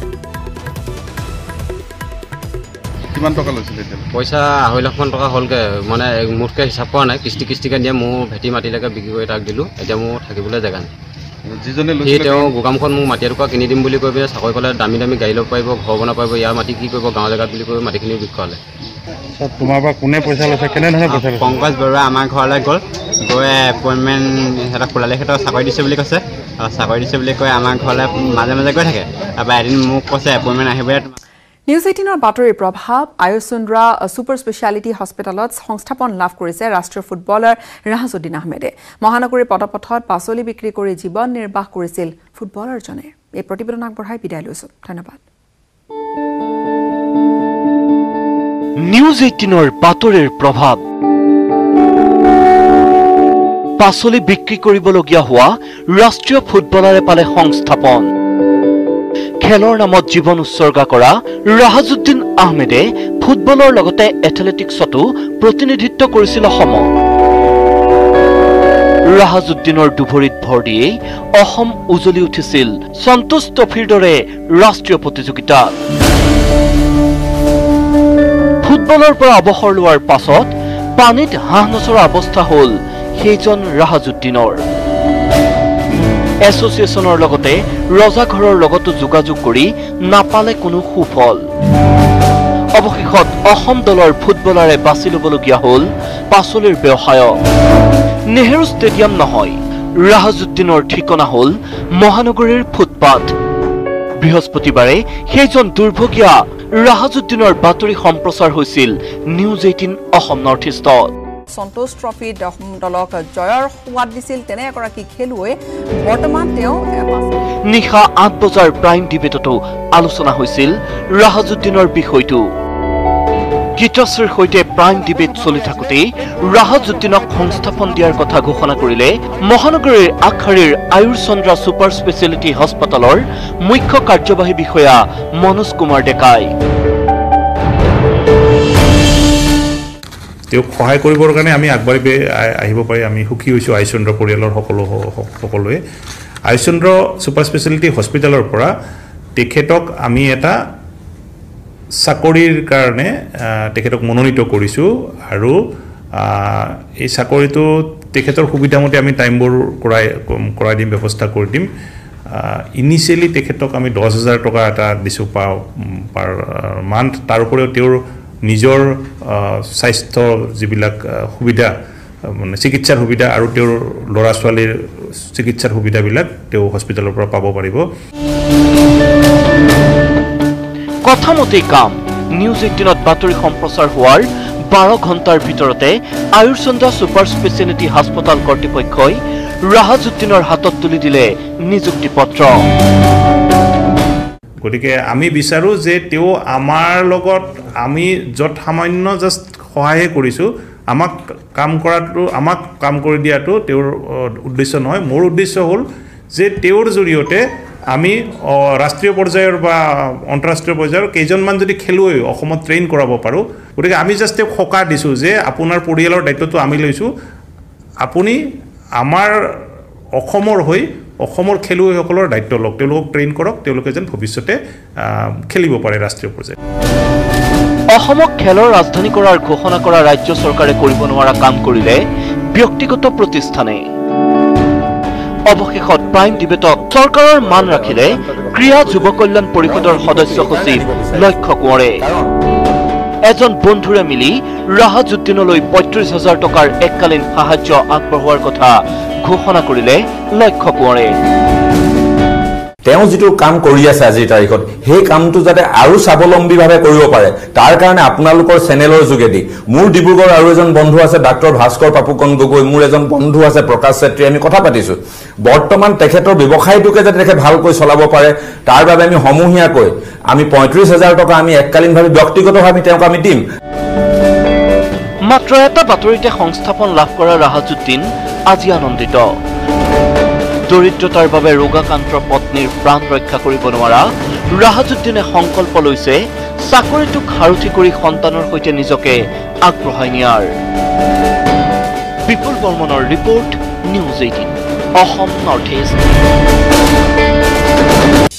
কিমান টকা লৈছিল এতিয়া? পইচা আঢ়ৈ লাখ মান টকা হ'লগৈ, মানে মুঠকৈ হিচাপ কৰা নাই। কিস্তি কিস্তিকৈ দিয়ে মোৰ ভেটি মাটিলৈকে বিক্ৰী কৰি তাক দিলোঁ। এতিয়া মোৰ থাকিবলৈ জেগা নাই। যিজনে সি তেওঁ গোগামখন মোক মাটি এটুকুৰা কিনি দিম বুলি কৈ পিনে চাকৰি পালে দামী দামী গাড়ী ল'ব পাৰিব, ঘৰ বনাব পাৰিব, ইয়াৰ মাটি কি কৰিব গাঁৱৰ জেগাত বুলি কৈ মাটিখিনি বিক্ৰী কৰালে। তোমাৰ পৰা কোনে পইচা লৈছে, কেনেধৰণে পইচা লৈছে? পংকজ বৰুৱা আমাৰ ঘৰলৈ গ'ল, গৈ এপইণ্টমেণ্ট সিহঁতক খোলালে, সিহঁতক চাকৰি দিছে বুলি কৈছে। চাকৰি দিছে বুলি কৈ আমাৰ ঘৰলৈ মাজে মাজে গৈ থাকে। তাৰপৰা এদিন মোক কৈছে এপইণ্টমেণ্ট আহিব। নিউজ এইটিনৰ বাতৰিৰ প্ৰভাৱ আয়ুচন্দ্ৰা ছুপাৰ স্পেশালিটি হস্পিটেলত সংস্থাপন লাভ কৰিছে ৰাষ্ট্ৰীয় ফুটবলাৰ ৰাহাজুদ্দিন আহমেদে মহানগৰীৰ পদপথত পাচলি বিক্ৰী কৰি জীৱন নিৰ্বাহ কৰিছিল ফুটবলাৰজনে এই প্ৰতিবেদন আগবঢ়াই বিদায় লৈছো ধন্যবাদ নিউজ এইটিনৰ বাতৰিৰ প্ৰভাৱ পাচলি বিক্ৰী কৰিবলগীয়া হোৱা ৰাষ্ট্ৰীয় ফুটবলাৰে পালে সংস্থাপন খেলৰ নামত জীৱন উৎসৰ্গা কৰা ৰাহাজুদ্দিন আহমেদে ফুটবলৰ লগতে এথলেটিক্সতো প্ৰতিনিধিত্ব কৰিছিল অসমক ৰাহাজুদ্দিনৰ দুভৰিত ভৰ দিয়ে অসম উজলি উঠিছিল সন্তোষ ট্ৰফিৰ দৰে ৰাষ্ট্ৰীয় প্ৰতিযোগিতাত ফুটবলৰ পৰা অৱসৰ লোৱাৰ পাছত পানীত হাঁহ নচৰা অৱস্থা হ'ল সেইজন ৰাহাজুদ্দিনৰ এছ'চিয়েশ্যনৰ লগতে ৰজাঘৰৰ লগতো যোগাযোগ কৰি নাপালে কোনো সুফল অৱশেষত অসম দলৰ ফুটবলাৰে বাছি ল'বলগীয়া হ'ল পাচলিৰ ব্যৱসায়ক নেহেৰু ষ্টেডিয়াম নহয় ৰাহাজুদ্দিনৰ ঠিকনা হ'ল মহানগৰীৰ ফুটপাথ বৃহস্পতিবাৰে সেইজন দুৰ্ভগীয়া ৰাহাজুদ্দিনৰ বাতৰি সম্প্ৰচাৰ হৈছিল নিউজ এইটিন অসম নৰ্থ ইষ্টত সন্তোষ ট্ৰফিত অসম দলক জয়ৰ সোৱাদ দিছিল তেনে এগৰাকী খেলুৱৈ বৰ্তমান তেওঁ নিশা আঠ বজাৰ প্ৰাইম ডিবেটতো আলোচনা হৈছিল ৰাহাজুদ্দিনৰ বিষয়টো গীতশ্ৰীৰ সৈতে প্ৰাইম ডিবেট চলি থাকোঁতে ৰাহাজুদ্দিনক সংস্থাপন দিয়াৰ কথা ঘোষণা কৰিলে মহানগৰীৰ আগশাৰীৰ আয়ুৰচন্দ্ৰা ছুপাৰ স্পেচিয়েলিটি হস্পিটেলৰ মুখ্য কাৰ্যবাহী বিষয়া মনোজ কুমাৰ ডেকাই তেওঁক সহায় কৰিবৰ কাৰণে আমি আগবাঢ়ি আহিব পাৰি আমি সুখী হৈছোঁ আয়ুচন্দ্ৰ পৰিয়ালৰ সকলো সকলোৱে আয়ুচন্দ্ৰ ছুপাৰ স্পেচিয়েলিটি হস্পিটেলৰ পৰা তেখেতক আমি এটা চাকৰিৰ কাৰণে তেখেতক মনোনীত কৰিছোঁ আৰু এই চাকৰিটো তেখেতৰ সুবিধামতে আমি টাইমবোৰ কৰাই কৰাই দিম ব্যৱস্থা কৰি দিম ইনিচিয়েলি তেখেতক আমি দহ হাজাৰ টকা এটা দিছোঁ পাৰ পাৰ মান্থ তাৰ উপৰিও তেওঁৰ নিজৰ স্বাস্থ্য যিবিলাক সুবিধা মানে চিকিৎসাৰ সুবিধা আৰু তেওঁৰ ল'ৰা ছোৱালীৰ চিকিৎসাৰ সুবিধাবিলাক তেওঁ হস্পিটেলৰ পৰা পাব পাৰিব কথামতে কাম নিউজ এইটিনত বাতৰি সম্প্ৰচাৰ হোৱাৰ বাৰ ঘণ্টাৰ ভিতৰতে আয়ুৰচন্দ্ৰা ছুপাৰ স্পেচিয়েলিটি হাস্পতাল কৰ্তৃপক্ষই ৰাহাজুদ্দিনৰ হাতত তুলি দিলে নিযুক্তি পত্ৰ গতিকে আমি বিচাৰোঁ যে তেওঁ আমাৰ লগত আমি য'ত সামান্য জাষ্ট সহায় কৰিছোঁ আমাক কাম কৰাটো আমাক কাম কৰি দিয়াটো তেওঁৰ উদ্দেশ্য নহয় মোৰ উদ্দেশ্য হ'ল যে তেওঁৰ জৰিয়তে আমি ৰাষ্ট্ৰীয় পৰ্যায়ৰ বা আন্তঃৰাষ্ট্ৰীয় পৰ্যায়ৰ কেইজনমান যদি খেলুৱৈ অসমত ট্ৰেইন কৰাব পাৰোঁ গতিকে আমি জাষ্ট তেওঁক সকাহ দিছোঁ যে আপোনাৰ পৰিয়ালৰ দায়িত্বটো আমি লৈছোঁ আপুনি আমাৰ অসমৰ হৈ অসমৰ খেলুৱৈসকলৰ দায়িত্ব লওক তেওঁলোকক ট্ৰেইন কৰক তেওঁলোকে যেন ভৱিষ্যতে খেলিব পাৰে ৰাষ্ট্ৰীয় পৰ্যায়ত অসমক খেলৰ ৰাজধানী কৰাৰ ঘোষণা কৰা ৰাজ্য চৰকাৰে কৰিব নোৱাৰা কাম কৰিলে ব্যক্তিগত প্ৰতিষ্ঠানে অৱশেষত প্ৰাইম ডিবেটত চৰকাৰৰ মান ৰাখিলে ক্ৰীড়া যুৱ কল্যাণ পৰিষদৰ সদস্য সচিব লক্ষ্য কোঁৱৰে এজন বন্ধুৰে মিলি ৰাহাজুদ্দিনলৈ পঁয়ত্ৰিশ হাজাৰ টকাৰ এককালীন সাহায্য আগবঢ়োৱাৰ কথা ঘোষণা কৰিলে লক্ষ্য কোঁৱৰে তেওঁ যিটো কাম কৰি আছে আজিৰ তাৰিখত সেই কামটো যাতে আৰু স্বাৱলম্বীভাৱে কৰিব পাৰে তাৰ কাৰণে আপোনালোকৰ চেনেলৰ যোগেদি মোৰ ডিব্ৰুগড় আৰু এজন বন্ধু আছে ডাক্তৰ ভাস্কৰ পাপুকন গগৈ মোৰ এজন বন্ধু আছে প্ৰকাশ চেত্ৰী আমি কথা পাতিছোঁ বৰ্তমান তেখেতৰ ব্যৱসায়টোকে যাতে তেখেত ভালকৈ চলাব পাৰে তাৰ বাবে আমি সমূহীয়াকৈ আমি পঁয়ত্ৰিশ হাজাৰ টকা আমি এককালীনভাৱে ব্যক্তিগতভাৱে তেওঁক আমি দিম মাত্ৰ এটা বাতৰিতে সংস্থাপন লাভ কৰা ৰাহাজুদ্দিন আজি আনন্দিত দৰিদ্ৰতাৰ বাবে ৰোগাক্ৰান্তৰ পত্নীৰ প্ৰাণ ৰক্ষা কৰিব নোৱাৰা ৰাহাজুদ্দিনে সংকল্প লৈছে চাকৰিটোক সাৰথি কৰি সন্তানৰ সৈতে নিজকে আগবঢ়াই নিয়াৰ বিপুল বৰ্মনৰ report news eighteen Assam north east